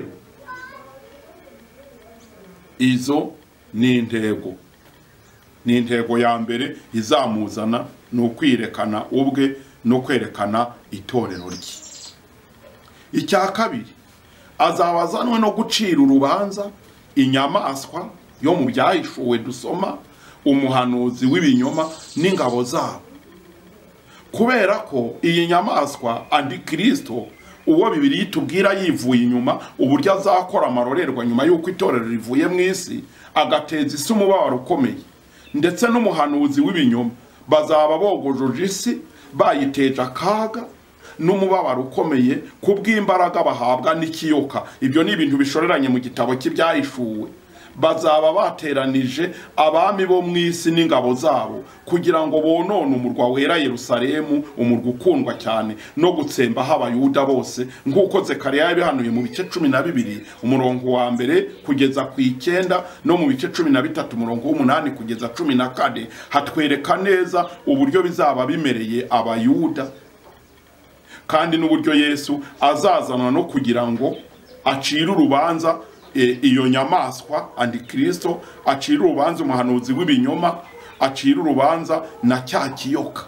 izo ni intego, ni intego ya mbere izamuzana, ni ukwirekana ubwe no kwerekana itorero rye. Icya kabiri, azabazanwe no gucira urubanza inyamaswa yo mu byahishuwe dusoma, umuhanuzi w'ibinyoma n'ingabo zabo. Kubera ko iyi nyamaswa Antikristo, uwo Bibiliya itubwira yivuye inyuma uburyo azakora amarorerwa nyuma y'uko itorero rivuye mu isi, agateza isi umubabaro ukomeye, ndetse n'umuhanuzi w'ibinyoma bazaba bogojoje isi, bayiteje akaga n'umubabaro ukomeye kubw'imbaraga bahabwa n'ikiyoka. Ibyo ni ibintu bishoreranye mu gitabo cy'ibyahishuwe. Bazaba bateranije abami bo mu isi n'ingabo zabo kugira ngo bonone umurwa wera Yerusalemu, umurwa ukundwa cyane, no gutsemba Abayuda bose, nk'uko Zekariya yabihanuye mu bice cumi na bibiri umurongo wa mbere kugeza ku icyenda, no mu bice cumi na bitatu umurongo w'umunani kugeza cumi na kane. Hatwereka neza uburyo bizaba bimereye Abayuda, kandi n'uburyo Yesu azazanwa no kugira ngo acire urubanza iyo nyamaswa Antikristo, acira urubanza umuhanuzi w'ibinyoma, acira urubanza na cya kiyoka.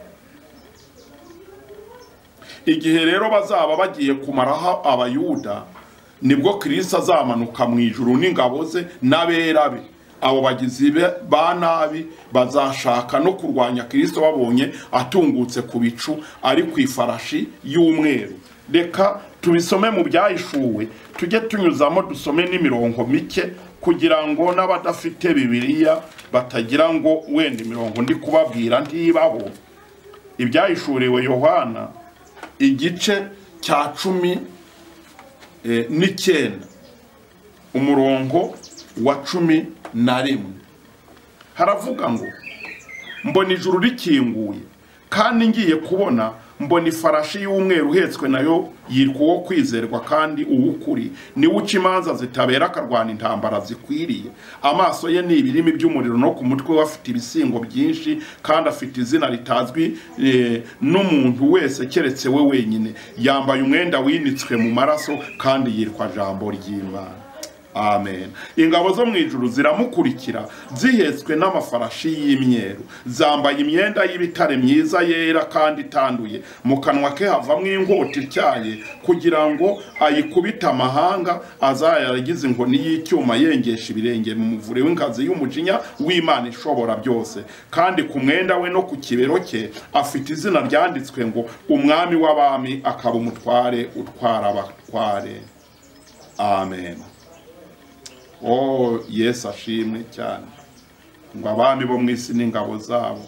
Igihe rero bazaba bagiye kumaraho Abayuda, nibwo Kristo azamanuka mu ijuru n'ingabo ze n'abera be. Abo bagizi ba nabi bazashaka no kurwanya Kristo babonye atungutse ku bicu ari ku ifarashi y'umweru. Reka tubisome mu byahishuwe, tujye tunyuzamo dusome n'imirongo mike kugira ngo n'abadafite Bibiliya batagira ngo wenda imirongo ndi kubabwira ntibaho. Ibyahishuriwe Yohana igice cya cumi e, n'icyenda umurongo wa cumi na rimwe haravuga ngo, mbona ijuru rikinguye, kandi ngiye kubona mbona ifarashi y'umweru uhetswe nayo yitwa uwo kwizerwa kandi uw'ukuri, niwe uca imanza zitabera akarwana intambara zikwiriye. Amaso ye ni ibirimi by'umuriro, no ku mutwe we afite ibisingo byinshi, kandi afite izina ritazwi e, n'umuntu wese keretse we wenyine. Yambaye umwenda winitswe mu maraso, kandi yitwa Jambo ry'Imana. Amen. Ingabo zo mu ijuru ziramukurikira zihetswe n'amafarashi y'imyeru, zambaye imyenda y'ibitare myiza yera kandi itanduye. Mu kanwa ke havamwo inkota ityaye, kugira ngo ayikubite amahanga. Azayaragize inkoni y'icyuma yengesha ibirenge mu muvure w'inkazi y'umujinya w'Imana ishobora byose. Kandi ku mwenda we no ku kibero cye afite izina ryanditswe ngo umwami w'abami, akaba umutware utwara abatware. Amen. Oh, Yesu ashimwe cyane. Ngo abami bo mu isi n'ingabo zabo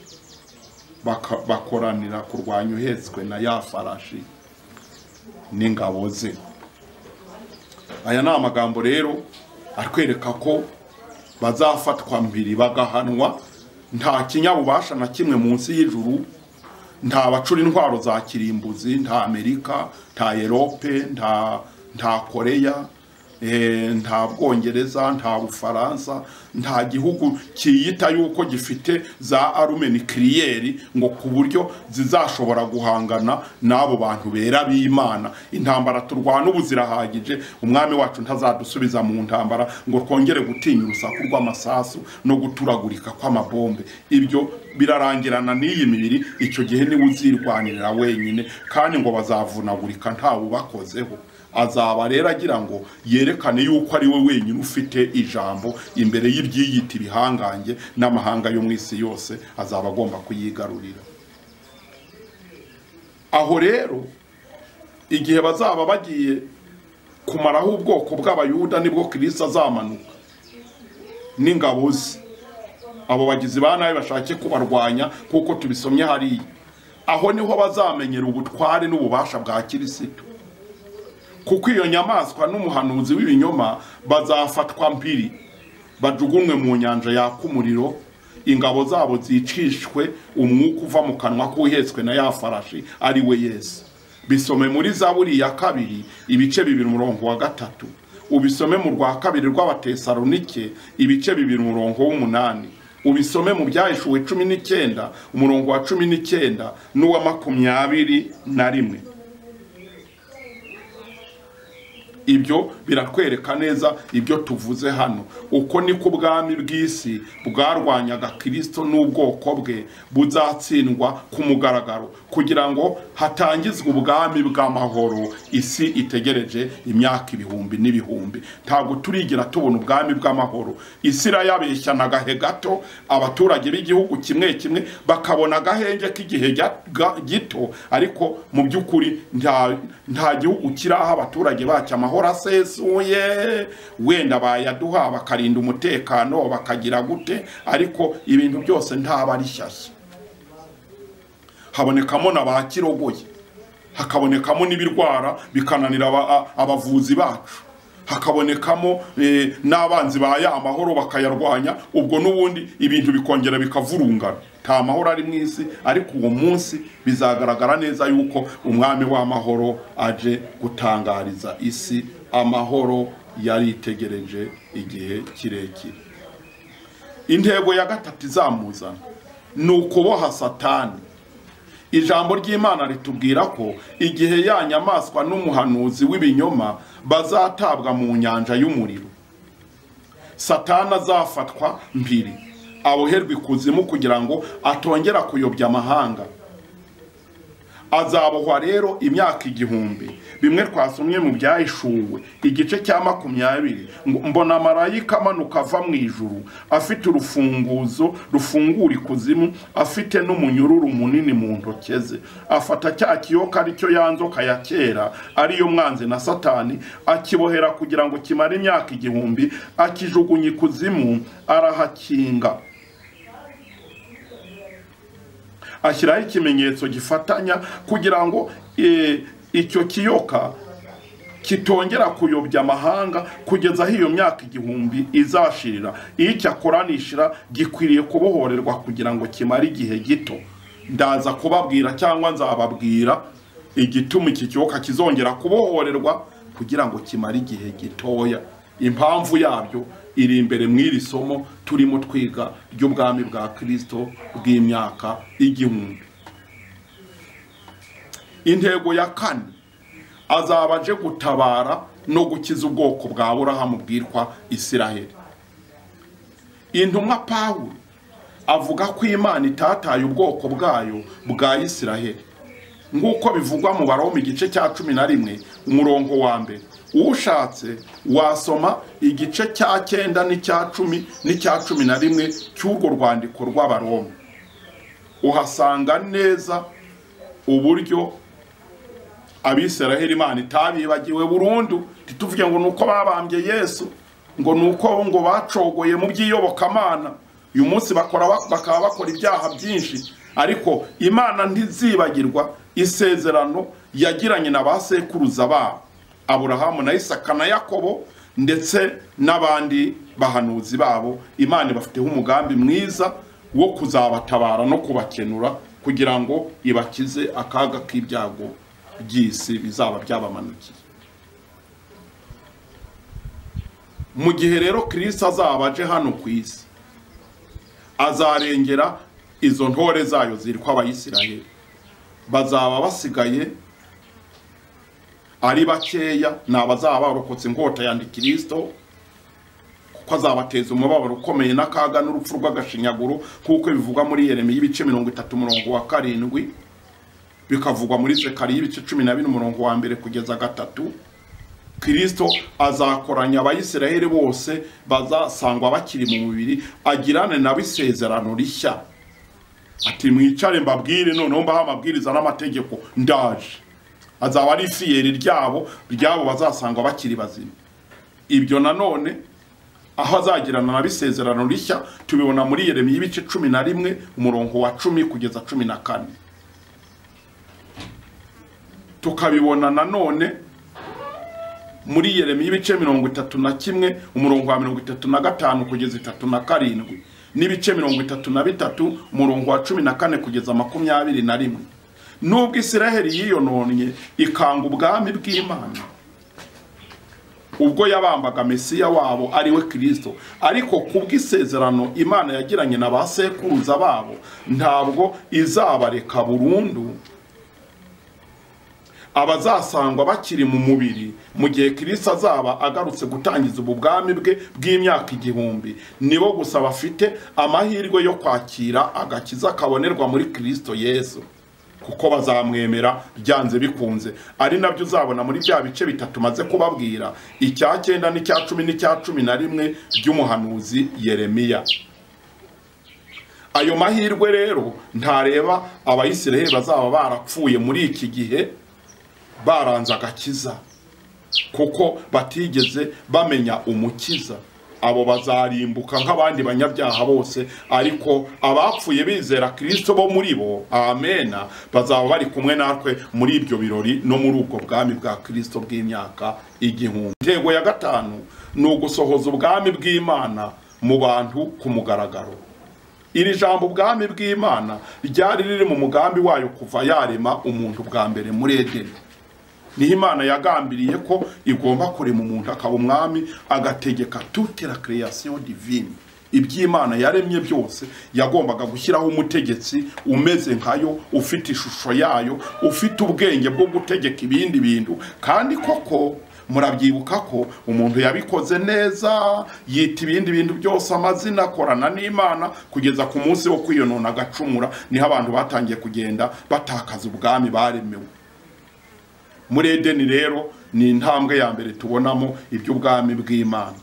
bakoranira kurwanya uhetswe na ya farashi n'ingabo ze. Aya ni amagambo rero atwereka ko bazafatwa mbiri bagahanwa, nta kinyabubasha na kimwe munsi y'ijuru, nta bacura intwaro za kirimbuzi, nta Amerika, nta Europe, nta nta Korea, eh, nta Bwongereza, nta Bufaransa, nta gihugu kiyita yuko gifite za arme nucléaire ngo ku buryo zizashobora guhangana n'abo bantu bera b'Imana. Intambara turwana ubuzirahagije, umwami wacu ntazadusubiza mu ntambara ngo twongere gutinya urusaku rw'amasasu no guturagurika kw'amabombe. Ibyo birarangirana n'iyi mibiri, icyo gihe ni uzirwanirira wenyine, kandi ngo bazavunagurika ntawe ubakozeho. Azaba rero agira ngo yerekane yuko ari we wenyine ufite ijambo imbere y'ibyiyita ibihangange n'amahanga yo mu isi yose, azaba agomba kuyigarurira. Aho rero igihe bazaba bagiye kumaraho ubwoko bw'abayuda nibwo Kristo azamanuka n'ingabo ze, abo bagizi ba nabi bashake kubarwanya kuko tubisomye hariya. Aho niho bazamenyera ubutware n'ububasha bwa Kristo, kuko iyo nyamaswa n'umuhanuzi w'ibinyoma bazafatwa mpiri bajugunwe mu nyanja yaka umuriro, ingabo zabo zicishwe umwuka uva mu kanwa k'uhetswe na ya farashi ari we Yesu. Bisome muri Zaburi ya kabiri ibice bibiri umurongo wa gatatu, ubisome mu rwa kabiri rw'Abatesalonike ibice bibiri umurongo w'umunani, ubisome mu Byahishuwe cumi n'icyenda umurongo wa cumi n'icyenda n'uwa makumyabiri na rimwe. Ibyo biratwereka neza ibyo tuvuze hano, uko niko ubwami bw'isi bwarwanyaga Kristo n'ubwoko bwe buzatsindwa ku mugaragaro, kugira ngo hatangizwe ubwami bw'amahoro isi itegereje imyaka ibihumbi n'ibihumbi. Ntabwo turigira tubona ubwami bw'amahoro. Isi irayabeshya na gahe gato, abaturage b'igihugu kimwe kimwe bakabona gahenge k'igihe gito, ariko mu by'ukuri nta nta gihugu kiraha abaturage bacyo amahoro asesuye. Wenda bayaduha bakarinda umutekano bakagira gute, ariko ibintu byose ntaba ari shyashya. Habonekamo na ba kirogoye, hakabonekamo n'ibirwara bikananira abavuzi bacu, hakabonekamo e, n'abanzi ba ya amahoro bakayarwanya, ubwo n'ubundi ibintu bikongera bikavurungana. Nta mahoro ari mu isi, ariko uwo munsi bizagaragara neza yuko umwami w'amahoro aje gutangariza isi amahoro yari itegereje igihe kirekire. Intego ya gatatu izamuzana ni ukuboha Satani. Ijambo ry'Imana ritubwira ko igihe ya nyamaswa n'umuhanuzi w'ibinyoma bazatabwa mu nyanja y'umuriro, Satani azafatwa mpiri aboherwa ikuzimu kugira ngo atongera kuyobya amahanga. Azabohwa rero imyaka igihumbi. Bimwe twasomye mu Byahishuwe igice cya makumyabiri, mbona marayika amanuka ava mu ijuru afite urufunguzo rufungura ikuzimu, afite n'umunyururu munini mu ntoke ze. Afata cya kiyoka aricyo ya nzoka ya kera ariyo mwanzi na Satani, akibohera kugira ngo kimare imyaka igihumbi, akijugunya ikuzimu, arahakinga. Ashyiraho ikimenyetso gifatanya kugira ngo e, icyo kiyoka kitongera kuyobya amahanga kugeza aho iyo myaka igihumbi izashirira. Iyo cyakoranishira gikwiriye kubohorerwa kugira ngo kimare igihe gito. Ndaza kubabwira cyangwa nzababwira igituma iki kiyoka kizongera kubohorerwa kugira ngo kimare igihe gitoya. Impamvu yabyo iri imbere mw'iri somo turimo twiga ry'ubwami bwa Kristo bw'imyaka igihumbi. Intego ya kane, azaba aje gutabara no gukiza ubwoko bwa Aburahamu bwitwa Isiraheli. Intumwa Pawulo avuga ko Imana itataye ubwoko bwayo bwa Isiraheli, nk'uko bivugwa mu Baroma igice cya cumi na rimwe umurongo wa mbere. Ushatse wasoma igice cya cyenda n'icya cumi n'icya cumi na rimwe cy'urwo rwandiko rw'Abaroma, uhasanga neza uburyo Abisiraheli Imana itabibagiwe burundu. Tituvuge ngo nuko babambye Yesu, ngo nuko ngo bacogoye mu by'iyobokamana, uyu munsi bakora bakaba bakora ibyaha byinshi, ariko Imana ntizibagirwa isezerano yagiranye na basekuruza babo Aburahamu na Isaka na Yakobo, ndetse n'abandi bahanuzi babo. Imana bafiteho umugambi mwiza wo kuzabatabara no kubakenura kugira ngo ibakize akaga k'ibyago by'isi bizaba byabamanukiye. Mu gihe rero Kristo azaba aje hano ku isi, azarengera izo ntore zayo zirikwa Abayisiraheli. Bazaba basigaye ari bakeya, n'abazaba barokotse inkota ya Kristo, kuko azabateza umubabaro ukomeye n'akaga n'urupfu rw'agashinyaguro, kuko bivugwa muri Yeremiya ibice mirongo itatu umurongo wa karindwi, bikavugwa muri Zekariya ibice cumi na bine umurongo wa mbere kugeza gatatu. Kristo azakoranya Abayisiraheli bose bazasangwa bakiri mu mubiri, agirane nabo isezerano rishya. Ati mwicare mbabwire noneho mbaha amabwiriza n'amategeko, ndaje. Azaba ari ifiyeri ryabo ryabo bazasangwa bakiri bazima. Ibyo nanone aho azagirana nabo isezerano rishya tubibona muri Yeremiya ibice cumi na rimwe umurongo wa cumi kugeza cumi na kane. Tukabibona nanone muri Yeremiya ibice mirongo itatu na kimwe umurongo wa mirongo itatu na gatanu kugeza itatu na karindwi, n'ibice mirongo itatu na bitatu umurongo wa cumi na kane kugeza makumyabiri na rimwe. Nubwo Isiraheli yiyononye ikanga ubwami bw'Imana ubwo yabambaga Mesiya wabo ari we Kristo, ariko kubw'isezerano Imana yagiranye na ba sekuruza babo ntabwo izabareka burundu. Abazasangwa bakiri mu mubiri mu gihe Kristo azaba agarutse gutangiza ubu bwami bwe bw'imyaka igihumbi, nibo gusa bafite amahirwe yo kwakira agakiza kabonerwa muri Kristo Yesu, kuko bazamwemera byanze bikunze. Ari nabyo uzabona muri bya bice bitatu maze kubabwira, icya cyenda n'icya cumi n'icya cumi na rimwe by'umuhanuzi Yeremiya. Ayo mahirwe rero ntareba Abayisiraheli bazaba barapfuye muri iki gihe baranze agakiza, kuko batigeze bamenya umukiza. Abo bazarimbuka nk'abandi banyabyaha bose, ariko abapfuye bizera Kristo bo muri bo, amena, bazaba bari kumwe natwe muri ibyo birori no muri ubwo bwami bwa Kristo bw'imyaka igihumbi. Intego ya gatanu ni ugusohoza ubwami bw'Imana mu bantu ku mugaragaro. Iri jambo ubwami bw'Imana ryari riri mu mugambi wayo kuva yarema umuntu bwa mbere muri Edeni. Niho Imana yagambiriye ko igomba kurema umuntu akaba umwami, agategeka toute la création divine. Iby'Imana yaremye byose yagombaga gushyiraho umutegetsi umeze nkayo, ufite ishusho yayo, ufite ubwenge bwo gutegeka ibindi bintu. Kandi koko murabyibuka ko umuntu yabikoze neza, yita ibindi bintu byose amazina, akorana n'Imana kugeza ku munsi wo kwiyonona agacumura. Niho abantu batangiye kugenda batakaza ubwami baremewe. Muri Edeni rero ni intambwe ya mbere tubonamo iby'ubwami bw'Imana,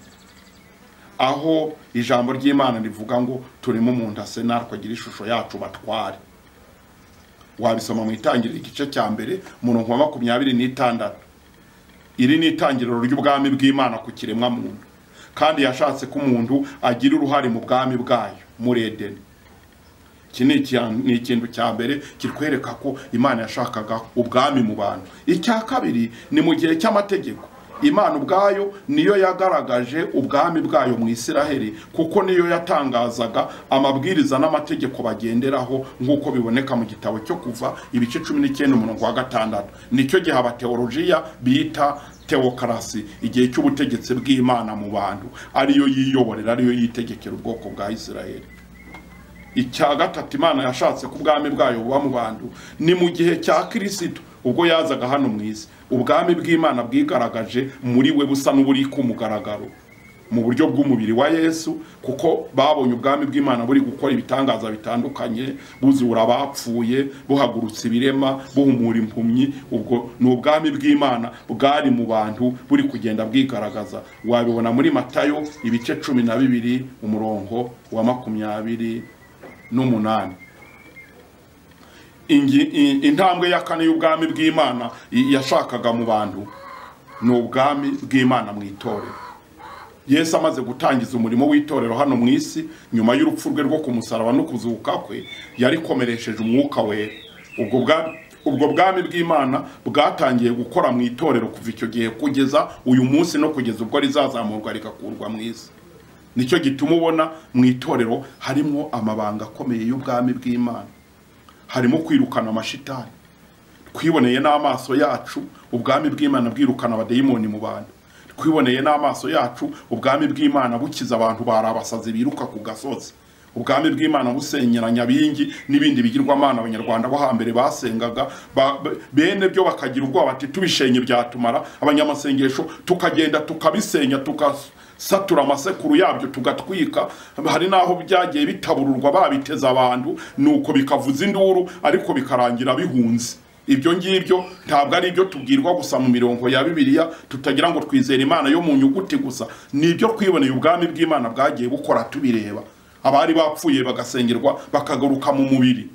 aho ijambo ry'Imana rivuga ngo turimo umuntu ase natwe agira ishusho yacu batware. Wabisoma mu Itangiriro igice cya mbere umurongo wa makumyabiri n'itandatu. Iri ni itangiriro ry'ubwami bw'Imana ku kiremwa muntu, kandi yashatse ko umuntu agira uruhare mu bwami bwayo muri Edeni. Iki ni ikintu cya mbere kitwereka ko Imana yashakaga ubwami mu bantu. Icya kabiri ni mu gihe cy'amategeko. Imana ubwayo niyo yagaragaje ubwami bwayo mu Isiraheli, kuko niyo yatangazaga amabwiriza n'amategeko bagenderaho, nk'uko biboneka mu gitabo cyo Kuva ibice cumi n'icyenda umurongo wa gatandatu. Nicyo gihe abateolojiya bita teokarasi, igihe cy'ubutegetsi bw'Imana mu bantu, ariyo yiyoborera, ariyo yitegekera ubwoko bwa Isiraheli. Icya gatatu Imana yashatse ku bwami bwayo buba mu bantu ni mu gihe cya Kristo, ubwo yazaga hano mu isi. Ubwami bw'Imana bwigaragaje muri we busa n'uburi ku mugaragaro mu buryo bw'umubiri wa Yesu, kuko babonye ubwami bw'Imana buri gukora ibitangaza bitandukanye, buzura abapfuye, buhagurutsa ibirema, buhumura impumyi. Ubwo ni ubwami bw'Imana bwari mu bantu buri kugenda bwigaragaza. Wabibona muri Matayo ibice cumi na bibiri umurongo wa makumyabiri n'umunani. Intambwe ya kane y'ubwami bw'Imana yashakaga mu bantu ni ubwami bw'Imana mu itorero. Yesu amaze gutangiza umurimo w'itorero hano mu isi, nyuma y'urupfu rwe rwo ku musaraba no kuzuka kwe, yarikomeresheje umwuka wera. Ubwo ubwo bwami bw'Imana bwatangiye gukora mu itorero kuva icyo gihe kugeza uyu munsi no kugeza ubwo rizazamurwa rikakurwa mu isi. Nicyo gituma ubona mu itorero harimo amabanga akomeye y'ubwami bw'Imana, harimo kwirukana amashitani. Twiboneye n'amaso yacu ubwami bw'Imana bwirukana abadayimoni mu bantu. Twiboneye n'amaso yacu ubwami bw'Imana bukiza abantu barabasazi biruka ku gasozi. Ubwami bw'Imana busenyera Nyabingi n'ibindi bigirwamana abanyarwanda bo hambere basengaga, bene byo bakagira ubwoba ati tubishenye byatumara, abanyamasengesho tukagenda tukabisenya tukasatura amasekuru yabyo tugatwika. Hari naho byagiye bitabururwa babiteza abantu nuko bikavuza induru ariko bikarangira bihunze. Ibyo ngibyo ntabwo ari ibyo tubwirwa gusa mu mirongo ya Bibiliya, tutagira ngo twizere Imana yo mu nyuguti gusa. Nibyo twiboneye ubwami bw'Imana bwagiye bukora tubireba. Abari bapfuye bagasengerwa bakagaruka mu mubiri.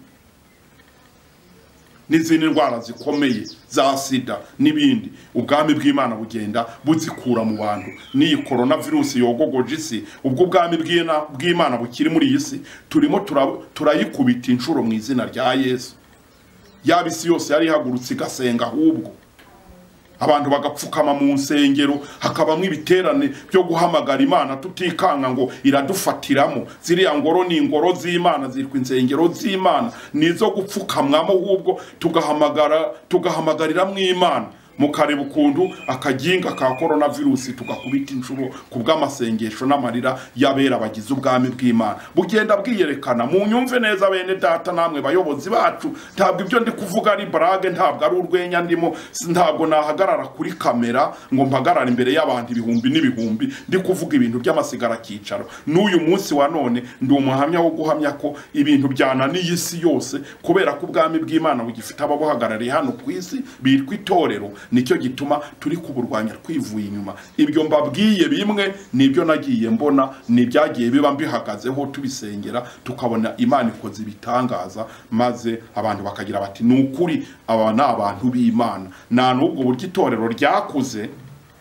N'izindi ndwara zikomeye za sida n'ibindi ubwami bw'Imana bugenda buzikura mu bantu. N'iyi coronavirus yogogoje isi, ubwo ubwami bw'Imana bukiri muri iyi si turimo turayikubita inshuro mu izina rya Yesu. Yabisi yose yari ihagurutse igasenga, ahubwo abantu bagapfukama mu nsengero, hakabamwe ibiterane byo guhamagara Imana tutikanga ngo iradufatiramo. Ziriya ngoro ni ingoro z'Imana, zirikwa insengero z'Imana, nizo gupfukamwamo, ahubwo tugahamagara tugahamagarira mu Imana. Mukareba ukuntu akaginga ka coronavirus tugakubita inshuro kubw'amasengesho n'amarira y'abera bagize ubwami bw'Imana bugenda bwiyerekana. Mu nyumve neza bene data namwe bayobozi bacu, ntabwo ibyo ndi kuvuga ari brage, ntabwo ari urwenya ndimo, ntabwo nahagarara kuri kamera ngo mpagarara imbere y'abantu ibihumbi n'ibihumbi ndi kuvuga ibintu by'amasigara kicaro. N'uyu munsi wa none ndi umuhamya wo guhamya ko ibintu byananiye isi yose kubera ko ubwami bw'Imana bugifite ababuhagarariye hano ku isi bitwa itorero. Nicyo gituma turi kuburwanya twivuye inyuma. Ibyo mbabwiye bimwe nibyo nagiye mbona, nibyagiye biba mbihagazeho tubisengera, tukabona Imana ikoze ibitangaza, maze abantu bakagira bati nukuri aba ni abantu b'Imana. Na nubwo buryo itorero ryakuze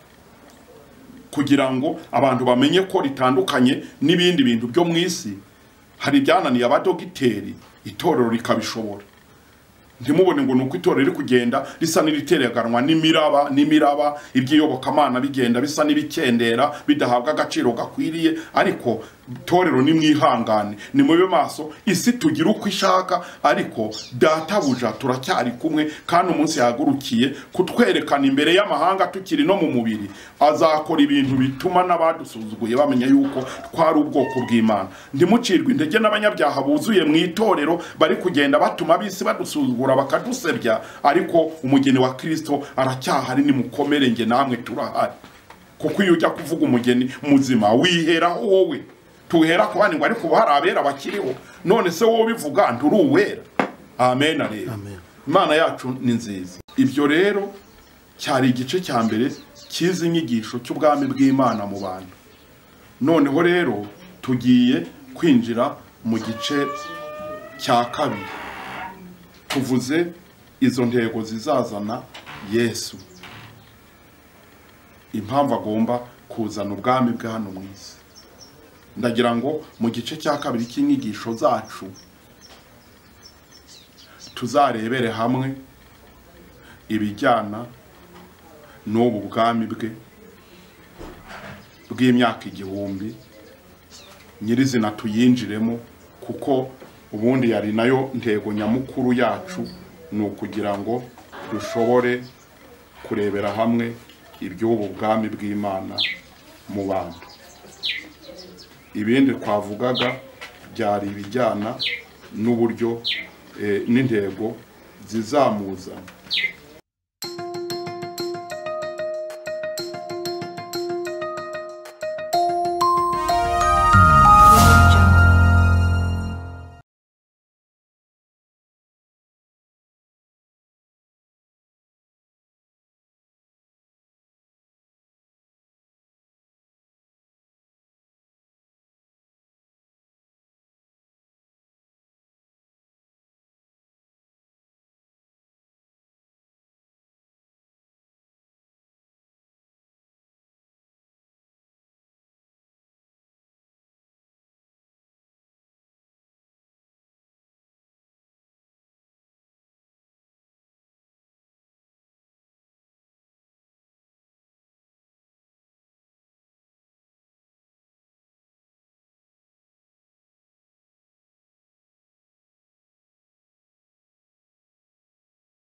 kugira ngo abantu bamenye ko ritandukanye n'ibindi bintu byo mu isi. Hari byananiye abadogiteri, itorero rikabishobora. Ntimubone ngo nuko itorero riri kugenda risa n'iritereganwa n'imiraba n'imiraba iby'iyobokamana bigenda bisa n'ibikendera bidahabwa agaciro gakwiriye. Ariko itorero ni mwihangane, ni mube maso, isi tugira uko ishaka, ariko databuja turacyari kumwe. Kandi umunsi yagurukiye kutwerekana imbere y'amahanga tukiri no mu mubiri, azakora ibintu bituma n'abadusuzuguye bamenya yuko twari ubwoko bw'Imana. Ndimucirwa intege n'abanyabyaha buzuye mu itorero bari kugenda batuma bisi badusuzugura bakadusebya, ariko umugeni wa Kristo aracyahari. Nimukomere, nge namwe turahari. Kuko iyo ujya kuvuga umugeni muzima wiheraho wowe, tuhera ku bandi ngo ariko hari abera bakiriho. None se wowe bivuga nduri uwera? Amen. Amen. Imana yacu ni nziza. Ibyo rero cyari igice cya mbere kizi inyigisho cy'ubwami bw'Imana mu bantu. Noneho rero tugiye kwinjira mu gice cya kabiri. Tuvuze izo ntego zizazana Yesu, impamvu agomba kuzana ubwami bwa hano mu isi. Ndagira ngo mu gice cya kabiri cy'inyigisho zacu tuzarebere hamwe ibijyana n'ubu bwami bwe bw'imyaka igihumbi nyirizina tuyinjiremo, kuko ubundi yari nayo ntego nyamukuru yacu, ni ukugira ngo dushobore kurebera hamwe iby'ubu bwami bw'Imana mu bantu. Ibindi twavugaga byari ibijyana n'uburyo n'intego zizamuzana